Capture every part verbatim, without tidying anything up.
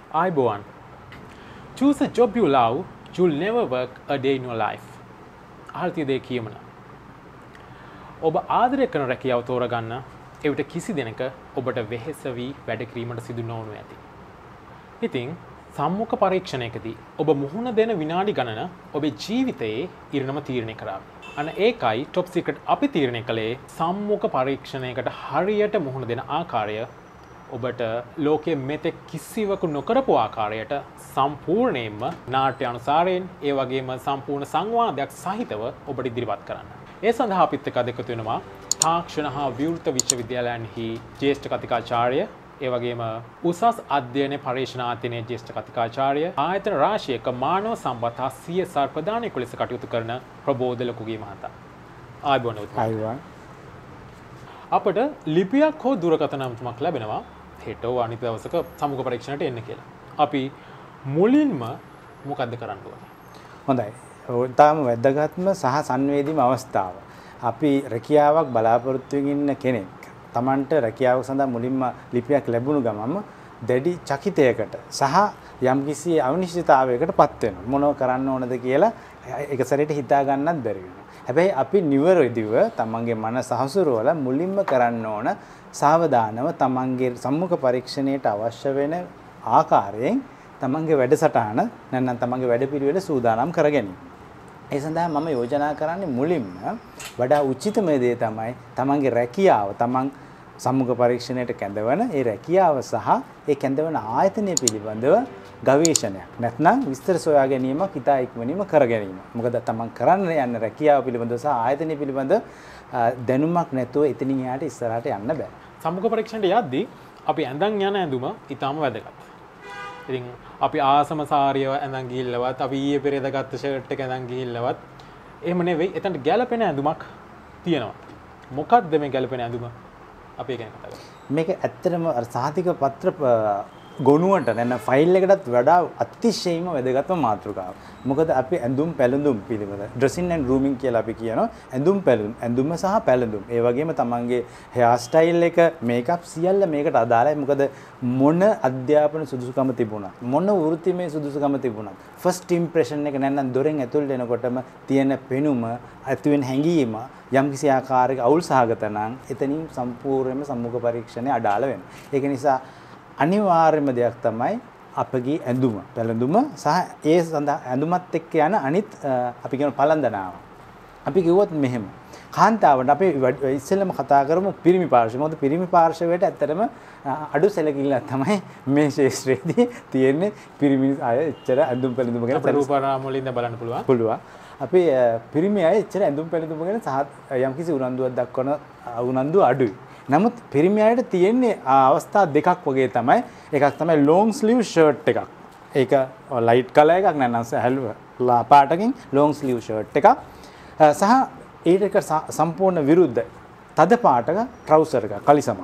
Iboan. Choose a job you love, you'll never work a day in your life. ආර්ථික දේ කියමන. ඔබ ආදරය කරන රැකියාව තෝරගන්න එවිට කිසි දිනක ඔබට වෙහෙස වී වැඩ කිරීමට සිදු නොවනු ඇති. ඉතින් සම්මුඛ පරීක්ෂණයකදී ඔබ මුහුණ දෙන විනාඩි ගණන ඔබේ ජීවිතයේ ඉරණම තීරණය කරાવી. අන්න ඒකයි টপ සීක්‍රට් අපි තීරණය කළේ සම්මුඛ පරීක්ෂණයකට හරියට මුහුණ දෙන ආකාරය ඔබට ලෝකයේ මෙතෙක් කිසිවකු නොකරපු ආකාරයට සම්පූර්ණයෙන්ම නාට්‍ය අනුසාරයෙන් ඒ වගේම සම්පූර්ණ සංවාදයක් සහිතව ඔබට ඉදිරිපත් කරන්න. ඒ සඳහා අපිත් එක්ක අද එකතු වෙනවා තාක්ෂණ හා විවෘත විශ්වවිද්‍යාලයන්හි ජ්‍යෙෂ්ඨ කතිකාචාර්ය, ඒ වගේම උසස් අධ්‍යයන පරීක්ෂණායතනයේ ජ්‍යෙෂ්ඨ කතිකාචාර්ය, ආයතන රාශියක මානව සම්පත් හා සී එස් ආර් ප්‍රධානියෙකු ලෙස කටයුතු කරන ප්‍රබෝධ ලොකුගේ මහතා. ආයුබෝවන්. ආයුබෝවන්. අපට ලිපියක් හෝ දුරකථන අමතුමක් ලැබෙනවා හෙටෝ අනිත් දවසක සමුඛ පරීක්ෂණයට එන්න කියලා. අපි මුලින්ම මොකද්ද කරන්න ඕනේ? හොඳයි. තාම වැදගත්ම සහ සංවේදීම අවස්ථාව. අපි රැකියාවක් බලාපොරොත්තු වෙමින් ඉන්න කෙනෙක් Tamanට රැකියාව සඳහා මුලින්ම ලිපියක් ලැබුණු ගමන්ම දැඩි චකිතයකට සහ යම්කිසි අනිශ්චිතතාවයකටපත් වෙනවා. මොනව කරන්න ඕනද කියලා එක සැරේට හිතා ගන්නත් බැරි වෙනවා. හැබැයි අපි නිවැරදිව තමන්ගේ මනස හසුරුවලා මුලින්ම කරන්න ඕන සාවධානව තමන්ගේ සම්මුඛ පරීක්ෂණයට අවශ්‍ය වෙන ආකාරයෙන් තමන්ගේ වැඩසටහන නැත්නම් තමන්ගේ වැඩපිළිවෙල සූදානම් කර ගැනීම. ඒ සඳහා මම යෝජනා කරන්නේ මුලින්ම වඩා උචිතම දේ තමයි තමන්ගේ රැකියාව තමන් සම්මුඛ පරීක්ෂණයට කැඳවන ඒ රැකියාව සහ ඒ කැඳවන ආයතනය පිළිබඳව ගවේෂණයක් නැත්නම් විස්තර සොයා ගැනීමක් ඉතා ඉක්මනින්ම කර ගැනීම. මොකද තමන් කරන්න යන රැකියාව පිළිබඳව සහ ආයතනය පිළිබඳව දැනුමක් නැතුව එතනින් යාට ඉස්සරහට යන්න බෑ. සම්මුඛ පරීක්ෂණයට යද්දී අපි ඇඳන් යන ඇඳුම ඊටාම වැදගත්. ඉතින් අපි ආසම සාරියව ඇඳන් ගිහිල්ලවත් අපි ඊයේ පෙරේද ගත්ත ෂර්ට් එක ඇඳන් ගිහිල්ලවත් එහෙම නෙවෙයි. එතනට ගැළපෙන ඇඳුමක් තියෙනවා. මොකක්ද මේ ගැළපෙන ඇඳුම? අපි ඒක ගැන කතා කරමු. මේක ඇත්තටම සාහිතික පත්‍ර ගොනුවට නැත්නම් ෆයිල් එකටත් වඩා අතිශයින්ම වැදගත්ම මාතෘකාවක්. මොකද අපි ඇඳුම් පැළඳුම් පිළිබඳ ඩ්‍රෙසින් ඇන්ඩ් ගෲමින් කියලා අපි කියනවා. ඇඳුම් පැළඳුම් ඇඳුම සහ පැළඳුම්. ඒ වගේම තමන්ගේ හෙයාර් ස්ටයිල් එක, මේකප් සියල්ල මේකට අදාළයි. මොකද මොන අධ්‍යාපන සුදුසුකම තිබුණත්, මොන වෘත්තිමය සුදුසුකම තිබුණත්, ෆස්ට් ඉම්ප්‍රෙෂන් එක නැත්නම් දොරෙන් ඇතුළට එනකොටම තියෙන පෙනුම, ඇතුවෙන් හැඟීම යම්කිසි ආකාරයක අවුල් සහගත නම් එතනින් සම්පූර්ණයෙන්ම සම්මුඛ පරීක්ෂණය අඩාල වෙනවා. ඒක නිසා අනිවාර්යම දෙයක් තමයි අපගේ ඇඳුම පැළඳුම සහ ඒ සඳහා ඇඳුමත් එක්ක යන අනිත් අපි කියන පළඳනාව. අපි කිව්වොත් මෙහෙම කාන්තාවට අපි ඉස්සෙල්ලම කතා කරමු පිරිමි පාර්ශ්වය. මොකද පිරිමි පාර්ශ්වයට ඇත්තටම අඩු සැලකිල්ලක් තමයි මේ ශාස්ත්‍රයේදී තියෙන්නේ. පිරිමි අය එච්චර ඇඳුම් පැළඳුම ගැන අපේ රූපරාම වලින් බලන්න පුළුවන්. පුළුවන්. අපි පිරිමි අය එච්චර ඇඳුම් පැළඳුම ගැන සහ යම්කිසි උනන්දුවක් දක්වන උනන්දුව අඩුයි. නමුත් පිරිමි අයට තියෙන්නේ අවස්ථා දෙකක් වගේ තමයි. එකක් තමයි long sleeve shirt එකක්. ඒක light color එකක් නැත්නම් සැහැල්ලු පාටකින් long sleeve shirt එකක්. සහ ඊට සම්පූර්ණ විරුද්ධ තද පාටක trouser එකක් කලිසමක්.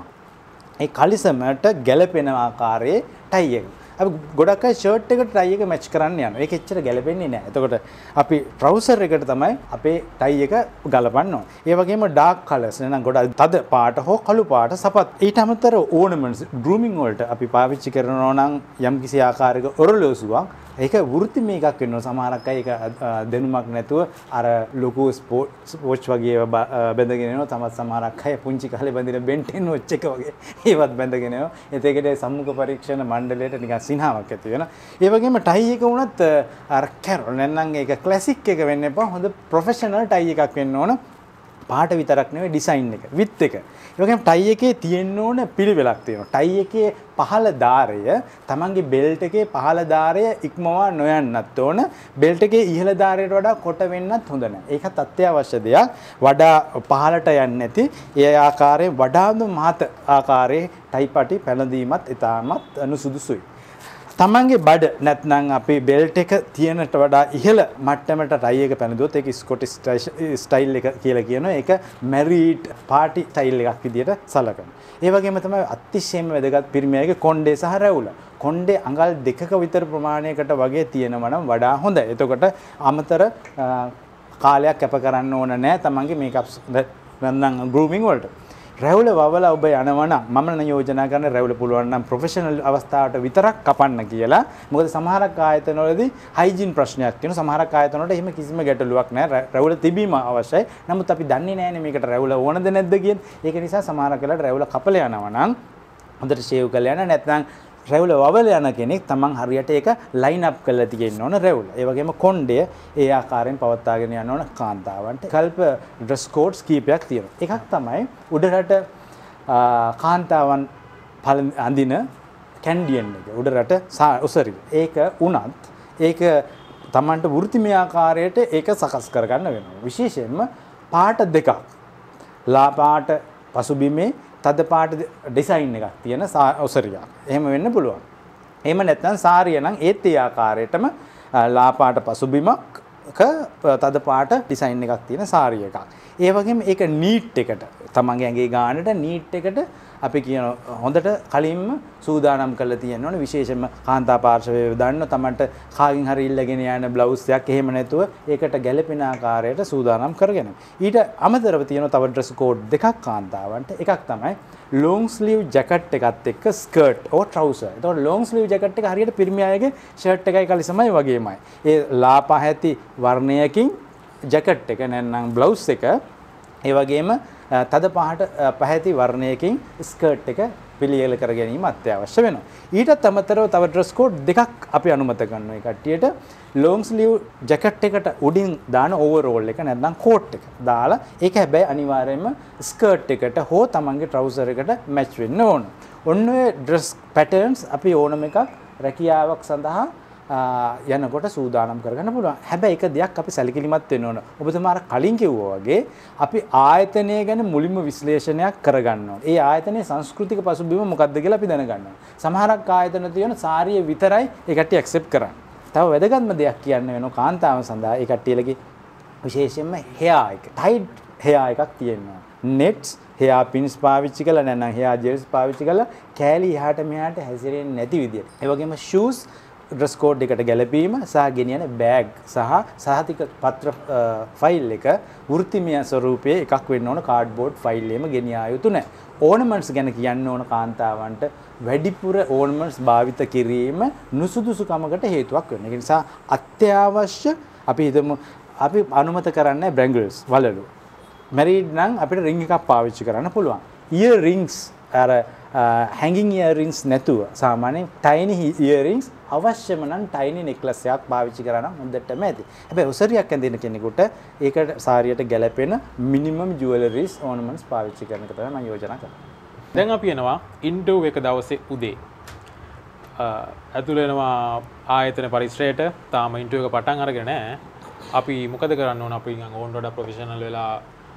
ඒ කලිසමට ගැළපෙන ආකාරයේ tie එක. අපි ගොඩක් අය ෂර්ට් එකට ටයි එක මැච් කරන්න යනවා. ඒක එච්චර ගැලපෙන්නේ නැහැ. එතකොට අපි ට්‍රවුසර් එකට තමයි අපේ ටයි එක ගලපන්න ඕනේ. ඒ වගේම ඩාර්ක් කලර්ස් නැත්නම් ගොඩක් තද පාට හෝ කළු පාට සපත්. ඊට අමතරව ඕනමන්ට්ස් ගෲමින් වලට අපි පාවිච්චි කරනවා නම් යම්කිසි ආකාරයක ඔරලෝසුවක් ඒක වෘත්තිමය එකක් වෙනවා. සමහරක් අය ඒක දැනුමක් නැතුව අර ලොකු ස්පෝර්ට්ස් වොච් වගේ බැඳගෙන යනවා. තමත් සමහරක් අය පුංචි කාලේ බඳින බෙන්ටෙන් වොච් එක වගේ ඒවත් බැඳගෙන යනවා. ඒතේකට සම්මුඛ පරීක්ෂණ මණ්ඩලයට නිකන් සිනහාවක් ඇති වෙනවා. ඒ වගේම ටයි එක වුණත් අර කැරොල් නැත්නම් ඒක ක්ලාසික් එක වෙන්න එපා. හොඳ ප්‍රොෆෙෂනල් ටයි එකක් වෙන්න ඕන. පාට විතරක් නෙවෙයි ඩිසයින් එක, විත් එක. ඒ වගේම ටයි එකේ තියෙන්න ඕන පිළිවෙලක් තියෙනවා. ටයි එකේ පහළ දාරය තමන්ගේ බෙල්ට් එකේ පහළ දාරය ඉක්මවා නොයන්නත් ඕන. බෙල්ට් එකේ ඉහළ දාරයට වඩා කොට වෙන්නත් හොඳ නැහැ. ඒකත් අත්‍යවශ්‍ය දෙයක්. වඩා පහළට යන්නේ නැති ඒ ආකාරයේ වඩාම මහත ආකාරයේ ටයි පටි පැළඳීමත් ඉතාමත් අනුසුදුසුයි. තමන්ගේ බඩ නැත්නම් අපේ බෙල්ට් එක තියෙනට වඩා ඉහළ මට්ටමට ටයි එක පැනදුවොත් ඒක ස්කොටිෂ් ස්ටයිල් එක කියලා කියනවා. ඒක මැරීඩ් පාටි ස්ටයිල් එකක් විදියට සලකනවා. ඒ වගේම තමයි අතිශයින්ම වැදගත් පිරිමියාගේ කොණ්ඩේ සහ රැවුල. කොණ්ඩේ අඟල් දෙකක විතර ප්‍රමාණයකට වගේ තියෙනවා නම් වඩා හොඳයි. එතකොට අමතර කාලයක් කැප කරන්න ඕන නැහැ තමන්ගේ මේකප් නැත්නම් ගෲමින් වලට. රැවුල වවලා ඔබ යනවා නම් මම නම් යෝජනා කරන රැවුල පුළුවන් නම් ප්‍රොෆෙෂනල් අවස්ථාවට විතරක් කපන්න කියලා. මොකද සමහරක් ආයතනවලදී හයිජීන් ප්‍රශ්නයක් තියෙනවා. සමහරක් ආයතනවලට එහෙම කිසිම ගැටලුවක් නැහැ. රැවුල තිබීම අවශ්‍යයි. නමුත් අපි දන්නේ නැහැනේ මේකට රැවුල ඕනද නැද්ද කියන. ඒක නිසා සමහරක් වෙලාවට රැවුල කපලා යනවා නම් හොඳට ෂේව් කරලා යන නැත්නම් රැවුල වවල යන කෙනෙක් තමන් හරියට ඒක ලයින් අප් කරලා තියෙන්න ඕන රැවුල. ඒ වගේම කොණ්ඩය ඒ ආකාරයෙන් පවත්වාගෙන යන්න ඕන කාන්තාවන්ට. කල්ප ඩ්‍රෙස් කෝඩ්ස් කීපයක් තියෙනවා. එකක් තමයි උඩරට කාන්තාවන් අඳින කැන්ඩියන් එක. උඩරට උසරිය. ඒක උනත් ඒක තමන්ට වෘත්තිමය ආකාරයට ඒක සකස් කරගන්න වෙනවා. විශේෂයෙන්ම පාට දෙකක්. ලා පාට පසුබිමේ තද පාට ඩිසයින් එකක් තියෙන ඔසරියක්. එහෙම වෙන්න පුළුවන්. එහෙම නැත්නම් සාරිය නම් ඒත් ඒ ආකාරයටම ලා පාට පසුබිමක් තද පාට ඩිසයින් එකක් තියෙන සාරිය එකක්. ඒ වගේම ඒක නීට් එකට තමන්ගේ ඇඟේ ගානට නීට් එකට අපි කියන හොඳට කලින්ම සූදානම් කරලා තියෙන්න ඕනේ. විශේෂයෙන්ම කාන්තා පාර්ශවයේ දාන්න තමන්ට කාගෙන් හරි ඉල්ලගෙන යන බ්ලවුස් එකක් එහෙම නැතුව ඒකට ගැළපෙන ආකාරයට සූදානම් කරගෙන. ඊට අමතරව තියෙනවා තව ඩ්‍රෙස් කෝඩ් දෙකක් කාන්තාවන්ට. එකක් තමයි long sleeve jacket එකත් එක්ක skirt or trouser. එතකොට long sleeve jacket එක හරියට පිරිමි අයගේ shirt එකයි කලිසමයි වගේමයි. ඒ ලාපා ඇති වර්ණයකින් jacket එක නැත්නම් blouse එක ඒ වගේම තද පහට පැහැති වර්ණයකින් ස්කර්ට් එක පිළියෙල කර ගැනීම අත්‍යවශ්‍ය වෙනවා. ඊටත් අමතරව තව ඩ්‍රෙස් කෝඩ් දෙකක් අපි අනුමත කරනවා. ඒ කට්ටියට long sleeve jacket එකට උඩින් දාන ඕවර්ෝල් එක නැත්නම් කෝට් එක දාලා ඒක හැබැයි අනිවාර්යයෙන්ම ස්කර්ට් එකට හෝ තමන්ගේ ට්‍රවුසර් එකට මැච් වෙන්න ඕන. ඔන්න ඔය ඩ්‍රෙස් පැටර්න්ස් අපි ඕනම එකක් රැකියාවක් සඳහා යනකොට සූදානම් කරගන්න පුළුවන්. හැබැයි එක දෙයක් අපි සැලකිලිමත් වෙන්න ඕන. ඔබතුමාලා කලින් කිව්වා වගේ අපි ආයතනය ගැන මුලින්ම විශ්ලේෂණයක් කරගන්න ඕන. ඒ ආයතනයේ සංස්කෘතික පසුබිම මොකක්ද කියලා අපි දැනගන්න ඕන. සමහරක් ආයතන තියෙන සාරිය විතරයි ඒ කට්ටිය ඇක්සෙප්ට් කරන්නේ. තව වැදගත්ම දෙයක් කියන්න වෙනවා කාන්තාවන් සඳහා ඒ කට්ටියලගේ විශේෂයෙන්ම හෙයා එක. ටයිට් හෙයා එකක් තියෙනවා. නෙට්ස් හෙයා පින්ස් පාවිච්චි කරලා නැත්නම් හෙයා ජෙල්ස් පාවිච්චි කරලා කෑලි එහාට මෙහාට හැසිරෙන්නේ නැති විදියට. ඒ වගේම ෂූස් ඩ්‍රෙස් කෝඩ් එකට ගැලපීම සහ ගෙනියන බෑග් සහ සහතික පත්‍ර ෆයිල් එක වෘත්තිමය ස්වරූපයේ එකක් වෙන්න ඕන. කාඩ්බෝඩ් ෆයිල් එකම ගෙනියා යුතු නැහැ. ඕනමන්ට්ස් ගැන කියන්න ඕන කාන්තාවන්ට වැඩිපුර ඕනමන්ට්ස් භාවිත කිරීම නුසුදුසුකමකට හේතුවක් වෙනවා. ඒ නිසා අත්‍යවශ්‍ය අපි හිතමු අපි අනුමත කරන්නේ බැංගල්ස් වලලු. මැරිඩ් නම් අපිට රින් එකක් පාවිච්චි කරන්න පුළුවන්. ඉයර් රින්ග්ස් අර හැංගින් ඉයර් රින්ග්ස් නැතුව සාමාන්‍යයෙන් ටයිනි ඉයර් රින්ග්ස් අවශ්‍යම නම් ටයිනි නෙක්ලස් එකක් පාවිච්චි කරා නම් හොඳටම ඇති. හැබැයි උසරියක් ඇඳින කෙනෙකුට ඒකට සාරියට ගැලපෙන මිනිමම් ජුවලරිස් ඕනමන්ට්ස් පාවිච්චි කරන එක තමයි මම යෝජනා කරන්නේ. දැන් අපි එනවා ඉන්ටර්වයුව එක දවසේ උදේ. ඇතුළ වෙනවා ආයතන පරිශ්‍රයට. තාම ඉන්ටර්වයුව එක පටන් අරගෙන නැහැ. අපි මොකද කරන්න ඕන? අපි නිකන් ඕන් වඩා ප්‍රොෆෙෂනල් වෙලා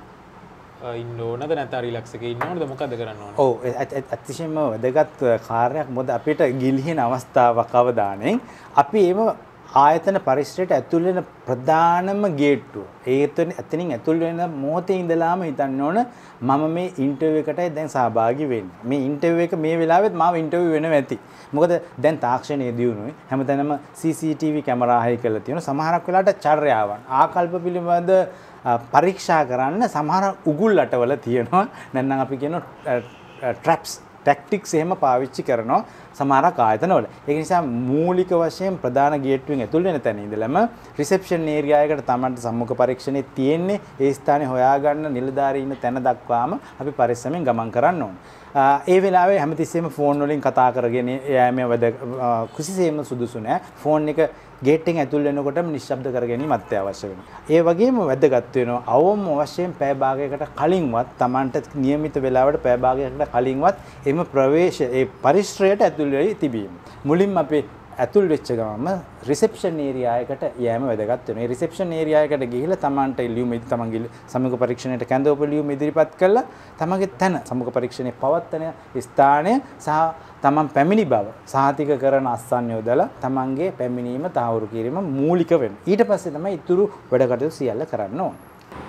ඉන්න ඕනද නැත්නම් රිලැක්ස් එකේ ඉන්න ඕනද මොකද කරන්න ඕන? ඔව් අතිශයම වැදගත් කාර්යයක්. මොකද අපිට ගිලිහෙන අවස්ථාවක් අවදානෙන් අපි එම ආයතන පරිශ්‍රයට ඇතුල් වෙන ප්‍රධානම ගේට්ටුව. ඒතන එතනින් ඇතුල් වෙන මොහොතේ ඉඳලාම හිතන්න ඕන මම මේ ඉන්ටර්විව් එකටයි දැන් සහභාගී වෙන්නේ. මේ ඉන්ටර්විව් එක මේ වෙලාවෙත් මාව ඉන්ටර්විව් වෙනවා ඇති. මොකද දැන් තාක්ෂණයේ දියුණුවයි. හැමතැනම සී සී ටී වී කැමරා හයි කරලා තියෙනවා. සමහරක් වෙලාවට චර්යාවන් ආකල්ප පිළිබඳ පරීක්ෂා කරන්න සමහර උගුල් අටවල තියෙනවා. නැත්නම් අපි කියන ට්‍රැප්ස් ටැක්ටික්ස් එහෙම පාවිච්චි කරනවා සමහරක් ආයතනවල. ඒක නිසා මූලික වශයෙන් ප්‍රධාන ගේට්ටුවෙන් ඇතුල් වෙන තැන ඉඳලම රිසෙප්ෂන් ඒරියා එකට තමන්ට සම්මුඛ පරීක්ෂණේ තියෙන්නේ. ඒ ස්ථානේ හොයාගන්න නිලධාරී ඉන්න තැන දක්වාම අපි පරිස්සමෙන් ගමන් කරන්න ඕන. ඒ වෙලාවේ හැමතිස්සෙම ෆෝන් වලින් කතා කරගෙන යෑම වැද කිසිසේම සුදුසු නෑ. ෆෝන් එක ගේට් එකෙන් ඇතුල් වෙනකොටම නිශ්ශබ්ද කර ගැනීම අත්‍යවශ්‍ය වෙනවා. ඒ වගේම වැදගත් වෙනවා අවම වශයෙන් පැය භාගයකට කලින්වත් Tamanට નિયમિત වේලාවට පැය භාගයකට කලින්වත් එම ප්‍රවේශ ඒ පරිශ්‍රයට ඇතුල් වෙයි තිබීම. මුලින්ම අපි ඇතුල් වෙච්ච ගමන්ම රිසෙප්ෂන් ඒරියා එකට යෑම වැදගත් වෙනවා. ඒ රිසෙප්ෂන් ඒරියා එකට ගිහිල්ලා Tamanට ලියුම ඉදි තමන්ගේ සමුක පරීක්ෂණයට කැඳවපු ලියුම ඉදිරිපත් කළා. තමන්ගේ තන සමුක පරීක්ෂණයේ පවත්තන ස්ථානය සහ තමන් පැමිණි බව සහතික කරන අස්සන් යොදලා තමන්ගේ පැමිණීම තහවුරු කිරීම මූලික වෙනවා. ඊට පස්සේ තමයි ඉතුරු වැඩ කටයුතු සියල්ල කරන්න ඕන.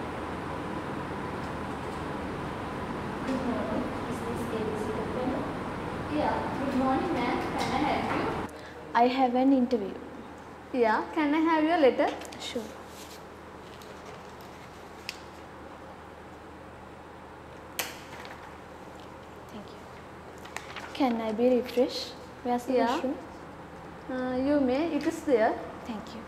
I have an interview. Yeah, can I have your letter? Sure. Can I be refreshed? Where's the Yeah. washroom? Uh, you may. It is there. Thank you.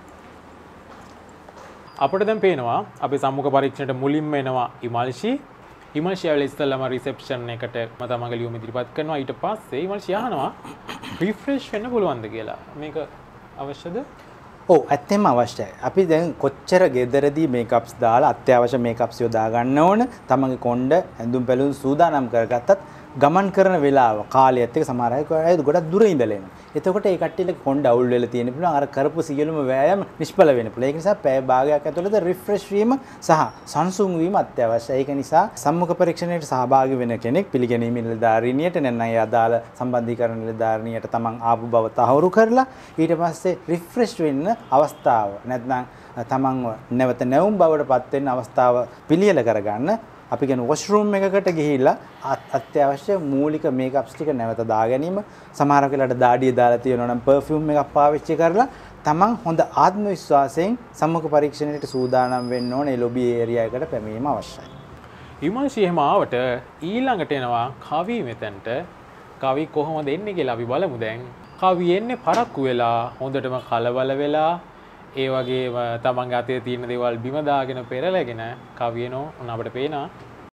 අපිට දැන් පේනවා අපි සම්මුඛ පරීක්ෂණයට මුලින්ම එනවා ඉමල්ෂි. ඉමල්ෂි ආවල ඉස්සෙල්ලාම රිසෙප්ෂන් එකට මම තමන්ගේ ලියුම ඉදිරිපත් කරනවා. ඊට පස්සේ ඉමල්ෂි අහනවා රිෆ්‍රෙෂ් වෙන්න පුළුවන්ද කියලා. මේක අවශ්‍යද? ඔව් ඇත්තෙන්ම අවශ්‍යයි. අපි දැන් කොච්චර ගෙදරදී මේකප්ස් දාලා අත්‍යවශ්‍ය මේකප්ස් යොදා ගන්න ඕන, තමන්ගේ කොණ්ඩ ඇඳුම් පැළඳුම් සූදානම් කරගත්තත් ගමන් කරන වෙලාව කාලයත් එක්ක සමහර අය ගොඩක් දුර ඉඳලා එනවා. එතකොට ඒ කට්ටියට කොණ්ඩ අවුල් වෙලා තියෙන පුළුවන් අර කරපු සියලුම වෑයම නිෂ්ඵල වෙන්න පුළුවන්. ඒක නිසා පැය භාගයක් ඇතුළත රිෆ්‍රෙෂ් වීම සහ සංසුන් වීම අත්‍යවශ්‍යයි. ඒක නිසා සම්මුඛ පරීක්ෂණයට සහභාගී වෙන කෙනෙක් පිළිගැනීමේ නිලධාරිනියට නැත්නම් ඒ අදාළ සම්බන්ධීකරණ නිලධාරිනියට තමන් ආපු බව තහවුරු කරලා ඊට පස්සේ රිෆ්‍රෙෂ් වෙන්න අවස්ථාව නැත්නම් තමන්ව නැවත නැවුම් බවට පත් වෙන්න අවස්ථාව පිළියෙල කරගන්න අපි කියන වොෂ්රූම් එකකට ගිහිල්ලා අත්‍යවශ්‍ය මූලික මේකප්ස් ටික නැවත දා ගැනීම සමහර වෙලාවට දාඩිය දාලා තියෙනවා නම් පර්ෆියුම් එකක් පාවිච්චි කරලා තමන් හොඳ ආත්ම විශ්වාසයෙන් සම්මුඛ පරීක්ෂණයට සූදානම් වෙන්න ඕනේ ලොබි ඒරියා එකට පැමිණීම අවශ්‍යයි. ඉමල්ෂි එහෙම ආවට ඊළඟට එනවා කවි මෙතනට. කවි කොහොමද එන්නේ කියලා අපි බලමු දැන්. කවි එන්නේ පරක්කු වෙලා හොඳටම කලබල වෙලා ඒ වගේම තමන්ගේ අතේ තියෙන දේවල් බිම දාගෙන පෙරලගෙන කවියනෝ උන අපිට පේනවා.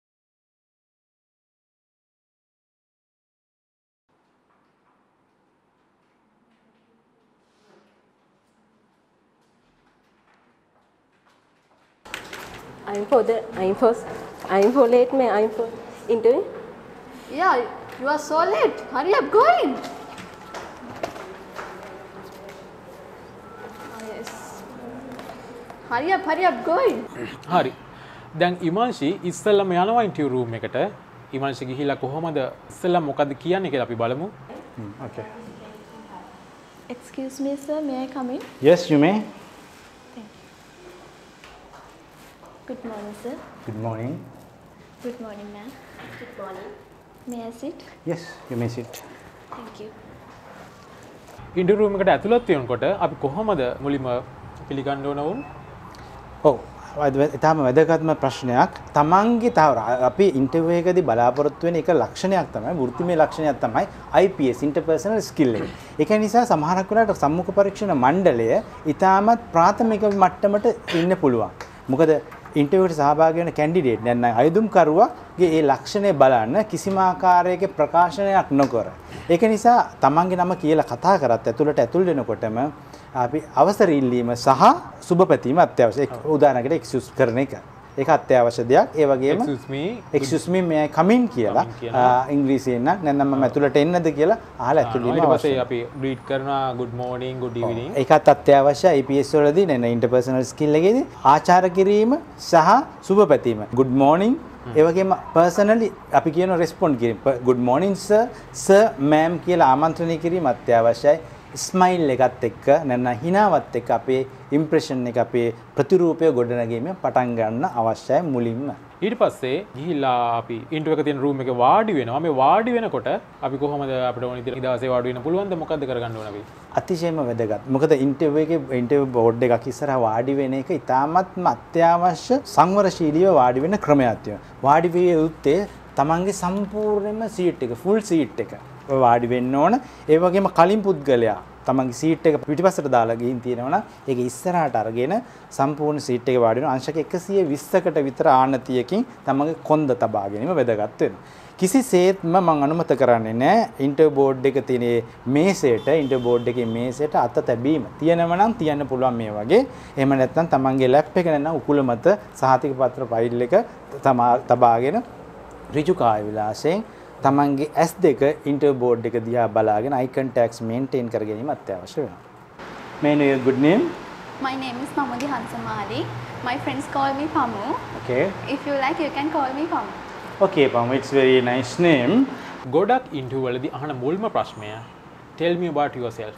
I'm for the I'm for I'm for late may I'm for interview. Yeah, you are so late. Hurry up, go in. Oh, yes. Hurry up, hurry up, go in. හරි. දැන් ඉමල්ෂි ඉස්සෙල්ලාම යනවා ඉන්ටර්විව් රූම් එකට. ඉමල්ෂි ගිහිලා කොහොමද ඉස්සෙල්ලා මොකද්ද කියන්නේ කියලා අපි බලමු. Okay. Excuse me, sir. May I come in? Yes, you may. Thank you. Good morning, sir. Good morning. Good morning, ma'am. Good morning. May I sit? Yes, you may sit. Thank you. Interview room එකට ඇතුළත් වෙනකොට අපි කොහොමද මුලින්ම පිළිගන්න ඕන වුන්? ඔව් ඉතාම වැදගත්ම ප්‍රශ්නයක්. තමන්ගේ තව අපි ඉන්ටර්විව් එකදී බලාපොරොත්තු වෙන එක ලක්ෂණයක් තමයි වෘත්තිමය ලක්ෂණයක් තමයි I P S interpersonal skill එක. ඒක නිසා සමහරක් වෙලාවට සම්මුඛ පරීක්ෂණ මණ්ඩලය ඉතාමත් ප්‍රාථමික මට්ටමට ඉන්න පුළුවන්. මොකද ඉන්ටර්විව් එකට සහභාගී වෙන කැන්ඩිඩේට් නැත්නම් අයදුම්කරුවාගේ ඒ ලක්ෂණය බලන්න කිසිම ආකාරයක ප්‍රකාශනයක් නොකර. ඒක නිසා තමන්ගේ නම කියලා කතා කරත් ඇතුළට ඇතුල් වෙනකොටම අපි අවසර ඉල්ලීම සහ සුබපැතීම අත්‍යවශ්‍යයි. උදාහරණයකට එක්ස්කියුස් කරන එක. ඒක අත්‍යවශ්‍ය දෙයක්. ඒ වගේම excuse me excuse me may I come in කියලා ඉංග්‍රීසියෙන් නම් නැත්නම් මම ඇතුළට එන්නද කියලා අහලා ඇතුළට ඊට ඉන්න පස්සේ අවශ්‍යයි. අපි greet කරනවා good morning good evening. ඒකත් අත්‍යවශ්‍යයි. I P S වලදී නෙන interpersonal skill එකේදී ආචාර කිරීම සහ සුබපැතීම. good morning ඒ වගේම personally අපි කියන respond කිරීම. good morning sir sir ma'am කියලා ආමන්ත්‍රණය කිරීම අත්‍යවශ්‍යයි. ස්මයිල් එකත් එක්ක නැත්නම් හිනාවත් එක්ක අපේ ඉම්ප්‍රෙෂන් එක අපේ ප්‍රතිරූපය ගොඩනගීමේ පටන් ගන්න අවශ්‍යයි මුලින්ම. ඊට පස්සේ ගිහිල්ලා අපි ඉන්ටර්විව් එක තියෙන රූම් එකේ වාඩි වෙනවා. මේ වාඩි වෙනකොට අපි කොහොමද අපිට ඕන විදිහට දවසේ වාඩි වෙන්න පුළුවන්ද? මොකද්ද කරගන්න ඕන අපි? අතිශයම වැදගත්. මොකද ඉන්ටර්විව් එකේ ඉන්ටර්විව් බෝඩ් එකක් ඉස්සරහා වාඩි වෙන එක ඉතාමත්ම අත්‍යවශ්‍ය සංවරශීලීව වාඩි වෙන ක්‍රමයක් තියෙනවා. වාඩි විය යුත්තේ තමන්ගේ සම්පූර්ණයෙන්ම සීට් එක ෆුල් සීට් එක වාඩි වෙන්න ඕන. ඒ වගේම කලින් පුද්ගලයා තමන්ගේ සීට් එක පිටිපස්සට දාලා ගිහින් තියෙනවා නම් ඒක ඉස්සරහට අරගෙන සම්පූර්ණ සීට් එකේ වාඩි වෙන අංශක එකසිය විස්සකට විතර ආනතියකින් තමන්ගේ කොන්ද තබා ගැනීම වැදගත් වෙනවා. කිසිසේත්ම මම අනුමත කරන්නේ නැහැ ඉන්ටර්විව් බෝඩ් එක තියෙන මේසෙට ඉන්ටර්විව් බෝඩ් එකේ මේසෙට අත තැබීම. තියෙනව නම් තියන්න පුළුවන් මේ වගේ. එහෙම නැත්නම් තමන්ගේ ලැප් එක නැත්නම් උකුල මත සහතික පත්‍ර ෆයිල් එක තබාගෙන ඍජු කාය විලාසයෙන් තමන්ගේ ඇස් දෙක ඉන්ටර්විව් බෝඩ් එක දිහා බලාගෙන eye contacts maintain කර ගැනීම අත්‍යවශ්‍ය වෙනවා. May I know your good name? My name is Pamudi Hansamari. My friends call me Pamu. Okay. If you like, you can call me Pamu. Okay, Pamu, it's very nice name. ගොඩක් interview වලදී අහන මුල්ම ප්‍රශ්නය tell me about yourself.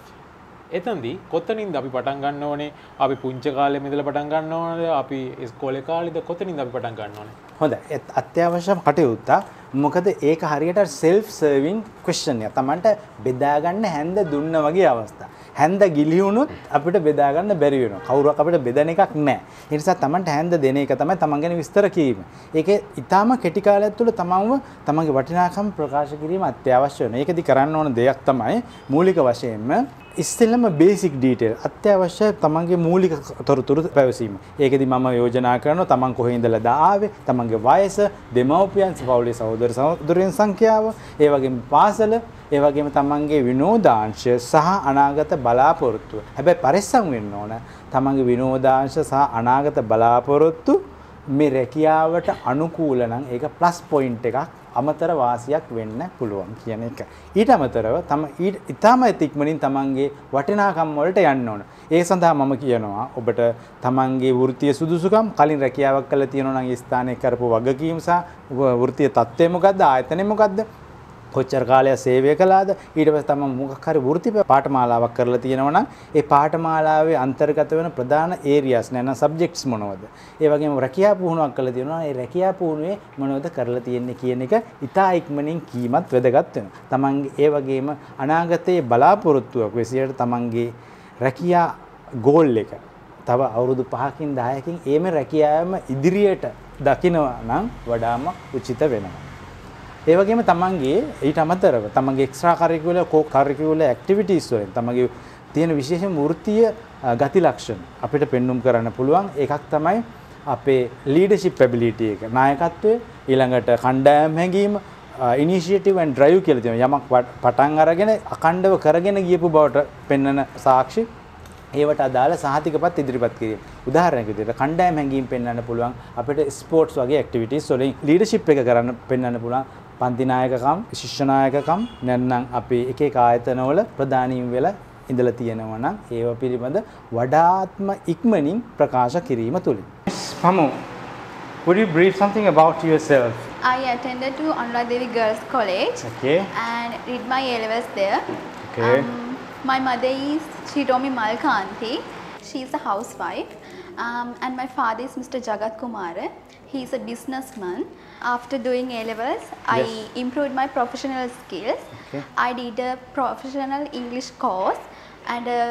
එතනදී කොතනින්ද අපි පටන් ගන්න ඕනේ? අපි පුංචි කාලේ ඉඳලා පටන් ගන්න ඕනද? අපි ඉස්කෝලේ කාලේද කොතනින්ද අපි පටන් ගන්න ඕනේ? හොඳයි. අත්‍යවශ්‍ය කටයුත්ත. මොකද ඒක හරියට self serving question එක. Tamanට බෙදා ගන්න හැන්ද දුන්න වගේ අවස්ථා. හැන්ද ගිලිහුණොත් අපිට බෙදා ගන්න බැරි වෙනවා. කවුරුවක් අපිට බෙදන එකක් නැහැ. ඒ නිසා Tamanට හැන්ද දෙන එක තමයි Taman ගැන විස්තර කිරීම. ඒකේ ඊටාම කෙටි කාලයක් තුළ තමන්ව තමන්ගේ වටිනාකම් ප්‍රකාශ කිරීම අත්‍යවශ්‍ය වෙනවා. ඒකදී කරන්න ඕන දෙයක් තමයි මූලික වශයෙන්ම ඉස්සෙල්ලම බේසික් ඩීටේල් අත්‍යවශ්‍ය තමන්ගේ මූලික තොරතුරු පැවසීම. ඒකෙදි මම යෝජනා කරනවා තමන් කොහේ ඉඳලාද ආවේ, තමන්ගේ වයස, දෙමව්පියන්, පවුලේ සහෝදර සහෝදරයන් සංඛ්‍යාව, ඒ වගේම පාසල, ඒ වගේම තමන්ගේ විනෝදාංශ සහ අනාගත බලාපොරොත්තු. හැබැයි පරිස්සම් වෙන්න ඕන. තමන්ගේ විනෝදාංශ සහ අනාගත බලාපොරොත්තු මේ රැකියාවට අනුකූල නම් ඒක ප්ලස් පොයින්ට් එකක් අමතර වාසියක් වෙන්න පුළුවන් කියන එක. ඊට අමතරව තම ඊටම ඉක්මනින් තමන්ගේ වටිනාකම් වලට යන්න ඕන. ඒ සඳහා මම කියනවා ඔබට තමන්ගේ වෘත්තීය සුදුසුකම් කලින් රැකියාවක් කළා තියෙනවා නම් ඒ ස්ථානයේ කරපු වගකීම් සහ වෘත්තීය තත්ත්වය මොකද්ද, ආයතනය මොකද්ද, කොච්චර කාලයක් සේවය කළාද, ඊට පස්සේ තමයි මොකක් හරි වෘත්ති පාඨමාලාවක් කරලා තියෙනවා නම් ඒ පාඨමාලාවේ අන්තර්ගත වෙන ප්‍රධාන ඒරියාස් නැත්නම් සබ්ජෙක්ට්ස් මොනවද, ඒ වගේම රැකියා පුහුණුවක් කරලා තියෙනවා ඒ රැකියා පුහුණුවේ මොනවද කරලා තියෙන්නේ කියන එක ඉතා ඉක්මනින් කීමත් වැදගත් වෙනවා. තමන්ගේ ඒ වගේම අනාගතයේ බලාපොරොත්තුවක් විශේෂයට තමන්ගේ රැකියා ගෝල් එක තව අවුරුදු පහකින් දහයකින් ඒම රැකියාවම ඉදිරියට දකිනවා නම් වඩාම උචිත වෙනවා. ඒ වගේම තමන්ගේ ඊට අමතරව තමන්ගේ එක්ස්ට්‍රා කරිකියුලර් කෝ කරිකියුලර් ඇක්ටිවිටීස් වලින් තමන්ගේ තියෙන විශේෂ වෘත්තීය ගති ලක්ෂණ අපිට පෙන්눔 කරන්න පුළුවන්. එකක් තමයි අපේ ලීඩර්ෂිප් ඇබිලිටි එක, නායකත්වය, ඊළඟට කණ්ඩායම් හැඟීම, ඉනිෂියේටිව් ඇන්ඩ් ඩ්‍රයිව් කියලා තියෙනවා. යමක් පටන් අරගෙන අකණ්ඩව කරගෙන ගියපු බවට පෙන්වන සාක්ෂි, ඒවට අදාළ සහතිකපත් ඉදිරිපත් කිරීම. උදාහරණයක් විදිහට කණ්ඩායම් හැඟීම් පෙන්වන්න පුළුවන් අපිට ස්පෝර්ට්ස් වගේ ඇක්ටිවිටීස් වලින්. ලීඩර්ෂිප් එක කරන්න පෙන්වන්න පුළුවන් පන්ති නායකකම්, ශිෂ්‍ය නායකකම්, නැත්නම් අපි එක එක ආයතනවල ප්‍රධානීන් වෙලා ඉඳලා තියෙනවා නම් ඒව පිළිබඳ වඩාත්ම ඉක්මනින් ප්‍රකාශ කිරීම තුලින්. Pamu, would you brief something about yourself? I attended to Anuraddevi Girls College Okay. and did my A levels there. Okay. Um, my mother is Shitomi Malkanthi. She is a housewife. Um, and my father is Mister Jagat Kumara. He is a businessman. After doing A levels, Yes. I improved my professional skills. Okay. I did a professional English course and a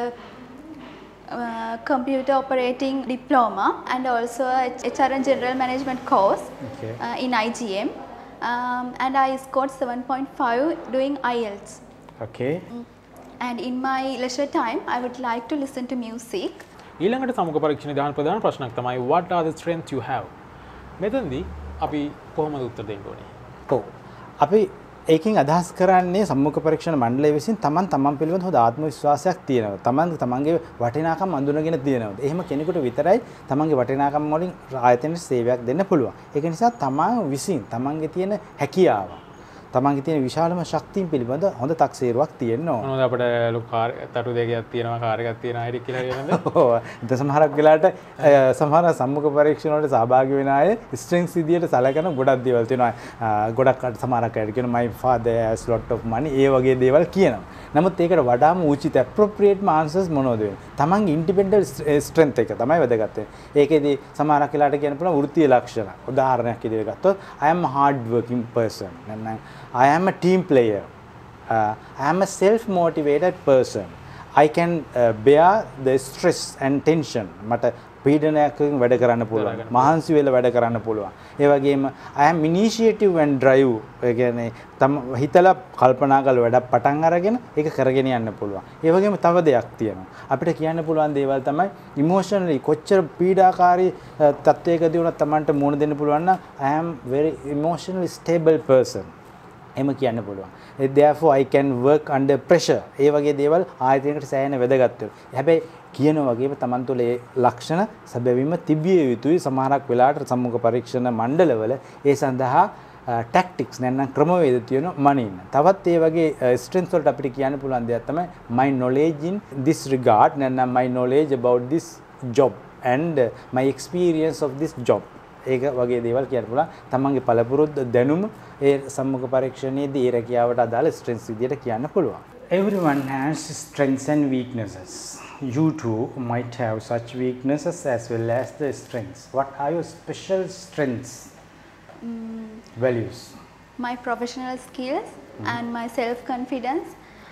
uh, computer operating diploma and also a H R and general management course Okay. uh, in I G M. Um, and I scored seven point five doing I E L T S. Okay. And in my leisure time, I would like to listen to music. ඊළඟට සමුක පරීක්ෂණයේ දාන ප්‍රධාන ප්‍රශ්නයක් තමයි what are the strengths you have? මෙතනදී අපි කොහොමද උත්තර දෙන්න ඕනේ? ඔව්. අපි ඒකෙන් අදහස් කරන්නේ සම්මුඛ පරීක්ෂණ මණ්ඩලය විසින් තමන් තමන් පිළිබඳ හොඳ ආත්ම විශ්වාසයක් තියෙනවා. තමන් තමන්ගේ වටිනාකම් අඳුනගෙන තියෙනවා. එහෙම කෙනෙකුට විතරයි තමන්ගේ වටිනාකම් වලින් ආයතනයේ සේවයක් දෙන්න පුළුවන්. ඒක නිසා තමන් විසින් තමන්ගේ තියෙන හැකියාව, තමන්ගේ තියෙන විශාලම ශක්තියින් පිළිබඳ හොඳ තක්සේරුවක් තියෙන්න ඕන. මොනවද අපිට ලොකු කාර් තටු දෙකක් තියෙනවා, කාර් එකක් තියෙනවා හිරි කියලා කියනද? ඔව්. ද සමහරක් වෙලාවට සමහර සම්මුඛ පරීක්ෂණ වලට සහභාගී වෙන අය ස්ට්‍රෙන්ග්ස් විදියට සලකන ගොඩක් දේවල් තියෙනවා. ගොඩක් අය සමහරක් අය කියනවා my father has lot of money ඒ වගේ දේවල් කියනවා. නමුත් ඒකට වඩාම උචිත appropriate answers මොනවද වෙන්නේ? තමන්ගේ independent strength එක තමයි වැදගත් වෙන්නේ. ඒකෙදි සමහරක් වෙලාවට කියන්න පුළුවන් වෘත්තීය ලක්ෂණ. උදාහරණයක් විදියට ගත්තොත් I am a hard working person. නැත්නම් I am a team player. Uh, I am a self-motivated person. I can uh, bear the stress and tension. මට පීඩනයකින් වැඩ කරන්න පුළුවන්. මහන්සි වෙලා වැඩ කරන්න පුළුවන්. ඒ වගේම I am initiative and drive. ඒ කියන්නේ තම හිතලා කල්පනා කරලා වැඩක් පටන් අරගෙන ඒක කරගෙන යන්න පුළුවන්. ඒ වගේම තව දෙයක් තියෙනවා. අපිට කියන්න පුළුවන් දේවල් තමයි emotionally කොච්චර පීඩාකාරී තත්ත්වයකදී වුණත් Tamanට මුහුණ දෙන්න පුළුවන් නම් I am very emotionally stable person. එහෙම කියන්න පුළුවන්. Therefore I can work under pressure. ඒ වගේ දේවල් ආයතනයකට සෑහෙන වැදගත් වෙනවා. හැබැයි කියන වගේම Taman තුළ ඒ ලක්ෂණ සැබවින්ම තිබිය යුතුයි. සමහරක් වෙලාවට සම්මුඛ පරීක්ෂණ මණ්ඩලවල ඒ සඳහා tactics නැත්නම් ක්‍රමවේද තියෙන මනින්න. තවත් ඒ වගේ strengths වලට අපිට කියන්න පුළුවන් දෙයක් තමයි my knowledge in this regard නැත්නම් my knowledge about this job and my experience of this job. ඒක වගේ දේවල් කියන්න පුළුවන්. තමන්ගේ පළපුරුද්ද දැනුම ඒ සම්මුඛ පරීක්ෂණයේදී ඒ රැකියාවට අදාළ ස්ට්‍රෙන්ත්ස් විදියට කියන්න පුළුවන්. Everyone has strengths and weaknesses. You too might have such weaknesses as well as the strengths. What are your special strengths? Mm. Values. My professional skills mm. and my self-confidence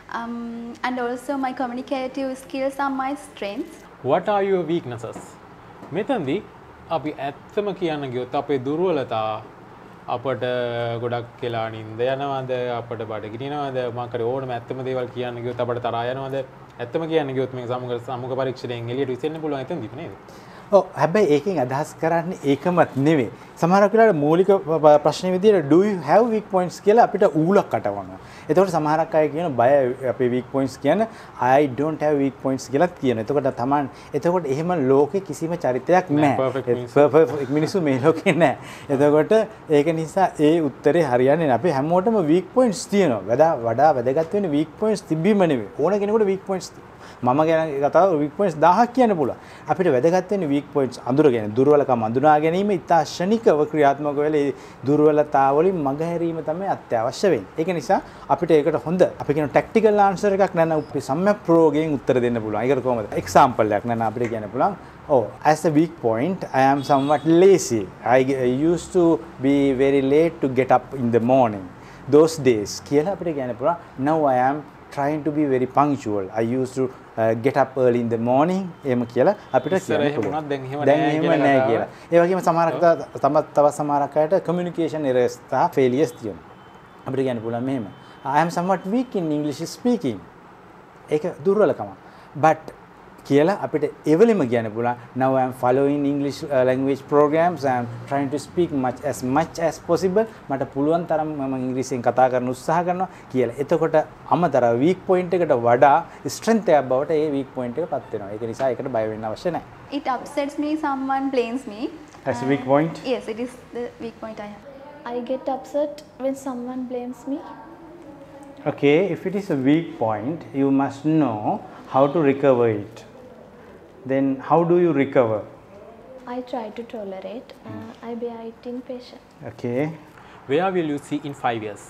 Um, and also my communicative skills are my strengths. What are your weaknesses? මෙතනදී අපි ඇත්තම කියන්න ගියොත් අපේ දුර්වලතා අපට ගොඩක් කියලා නින්ද යනවාද අපට බඩගිනිනවාද මාකට ඕනම ඇත්තම දේවල් කියන්න ගියොත් අපට තරහා යනවාද ඇත්තම කියන්න ගියොත් මේක සමුග සමුග පරීක්ෂණයෙන් එළියට විසෙන්න පුළුවන් එතනදී නේද? ඔව් හැබැයි ඒකෙන් අදහස් කරන්නේ ඒකමත් නෙවෙයි. සමහරක් වෙලාවට මූලික ප්‍රශ්නේ විදියට do you have weak points කියලා අපිට ඌලක් අටවනවා. එතකොට සමහරක් අය කියන බය අපේ weak points කියන I don't have weak points කියලා කියන. එතකොට තමන් එතකොට එහෙම ලෝකේ කිසිම චරිතයක් නැහැ. perfect මිනිස්සු මේ ලෝකේ නැහැ. එතකොට ඒක නිසා ඒ උත්තරේ හරියන්නේ නැහැ. අපි හැමෝටම weak points තියෙනවා. වඩා වඩා වැදගත් වෙන්නේ weak points තිබීම නෙවෙයි. ඕන කෙනෙකුට weak points මම ගැන කතාව weak points දහයක් කියන්න පුළුවන්. අපිට වැදගත් වෙන්නේ weak points අඳුරගෙන දුර්වලකම් අඳුනා ගැනීම ඉතා ශනිකව ක්‍රියාත්මක වෙලා ඒ දුර්වලතාවලින් මගහැරීම තමයි අත්‍යවශ්‍ය වෙන්නේ. ඒක නිසා අපිට ඒකට හොඳ අපි කියන ටැක්ටිකල් ආන්සර් එකක් නැත්නම් අපි සම්‍යක් ප්‍රයෝගයෙන් උත්තර දෙන්න පුළුවන්. ඒකට කොහොමද? එක්සැම්පල් එකක් නැත්නම් අපිට කියන්න පුළුවන් oh as a weak point I am somewhat lazy. I used to be very late to get up in the morning. Those days කියලා අපිට කියන්න පුළුවන් now I am trying to be very punctual. I used to uh, get up early in the morning. එහෙම කියලා අපිට කියන්න පුළුවන්. දැන් එහෙම නැහැ කියලා. ඒ වගේම සමහරක් තම තව සමහරක් අයට communication errors තා failures තියෙනවා. අපිට කියන්න පුළුවන් මෙහෙම. I am somewhat weak in English speaking. ඒක දුර්වලකම. But කියලා අපිට එවලෙම කියන්න පුළුවන් now I am following English uh, language programs I am trying to speak much as much as possible මට පුළුවන් තරම් මම ඉංග්‍රීසියෙන් කතා කරන්න උත්සාහ කරනවා කියලා. එතකොට අමතර weak point එකට වඩා strength එකක් බවට ඒ weak point එක පත් වෙනවා. ඒක නිසා ඒකට බය වෙන්න අවශ්‍ය නැහැ. It upsets me someone blames me. That's a weak point? Yes, it is the weak point I have. I get upset when someone blames me. Okay, if it is a weak point, you must know how to recover it. Then how do you recover? I try to tolerate. Uh, I bear it in patience. Okay. Where will you see in five years?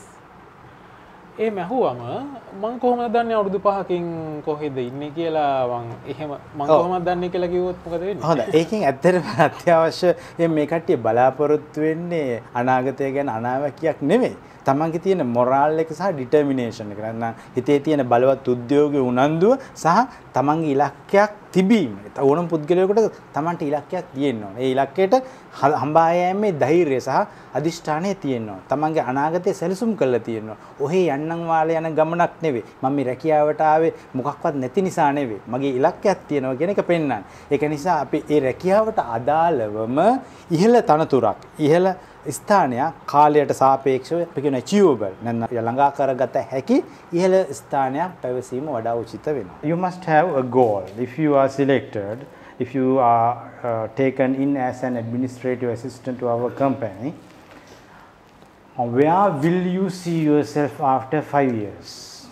ඒ මහුවම මං කොහොමද දන්නේ අවුරුදු පහකින් කොහෙද ඉන්නේ කියලා මං එහෙම මං කොහොමද දන්නේ කියලා කිව්වොත් මොකද වෙන්නේ? හොඳයි. ඒකෙන් ඇත්තටම අත්‍යවශ්‍ය මේ කට්ටිය බලාපොරොත්තු වෙන්නේ අනාගතය ගැන අනාවැකියක් නෙමෙයි. තමන්ගේ තියෙන මොරාල් එක සහ ඩිටර්මිනේෂන් එක නැත්නම් හිතේ තියෙන බලවත් උද්‍යෝගයේ උනන්දුව සහ තමන්ගේ ඉලක්කයක් තිබීම. ඕනම පුද්ගලයෙකුට තමන්ට ඉලක්කයක් තියෙන්න ඕනේ. ඒ ඉලක්කයට හඹා යෑමේ ධෛර්යය සහ අදිෂ්ඨානය තියෙන්න ඕනේ. තමන්ගේ අනාගතය සැලසුම් කරලා තියෙන්න ඕනේ. ඔහේ යන්නම් වාලේ යන ගමනක් නෙවෙයි. මම මේ රැකියාවට ආවේ මොකක්වත් නැති නිසා නෙවෙයි. මගේ ඉලක්කයක් තියෙනවා කියන එක පෙන්වන්න. ඒක නිසා අපි ඒ රැකියාවට අදාළවම ඉහළ තනතුරක් ඉහළ ස්ථානයක් කාලයට සාපේක්ෂව අපි කියන achievable නැත්නම් ළඟා කරගත හැකි ඉහළ ස්ථානයක් පැවසීම වඩා උචිත වෙනවා. You must have a goal. If you are selected, if you are uh, taken in as an administrative assistant to our company, where will you see yourself after five years?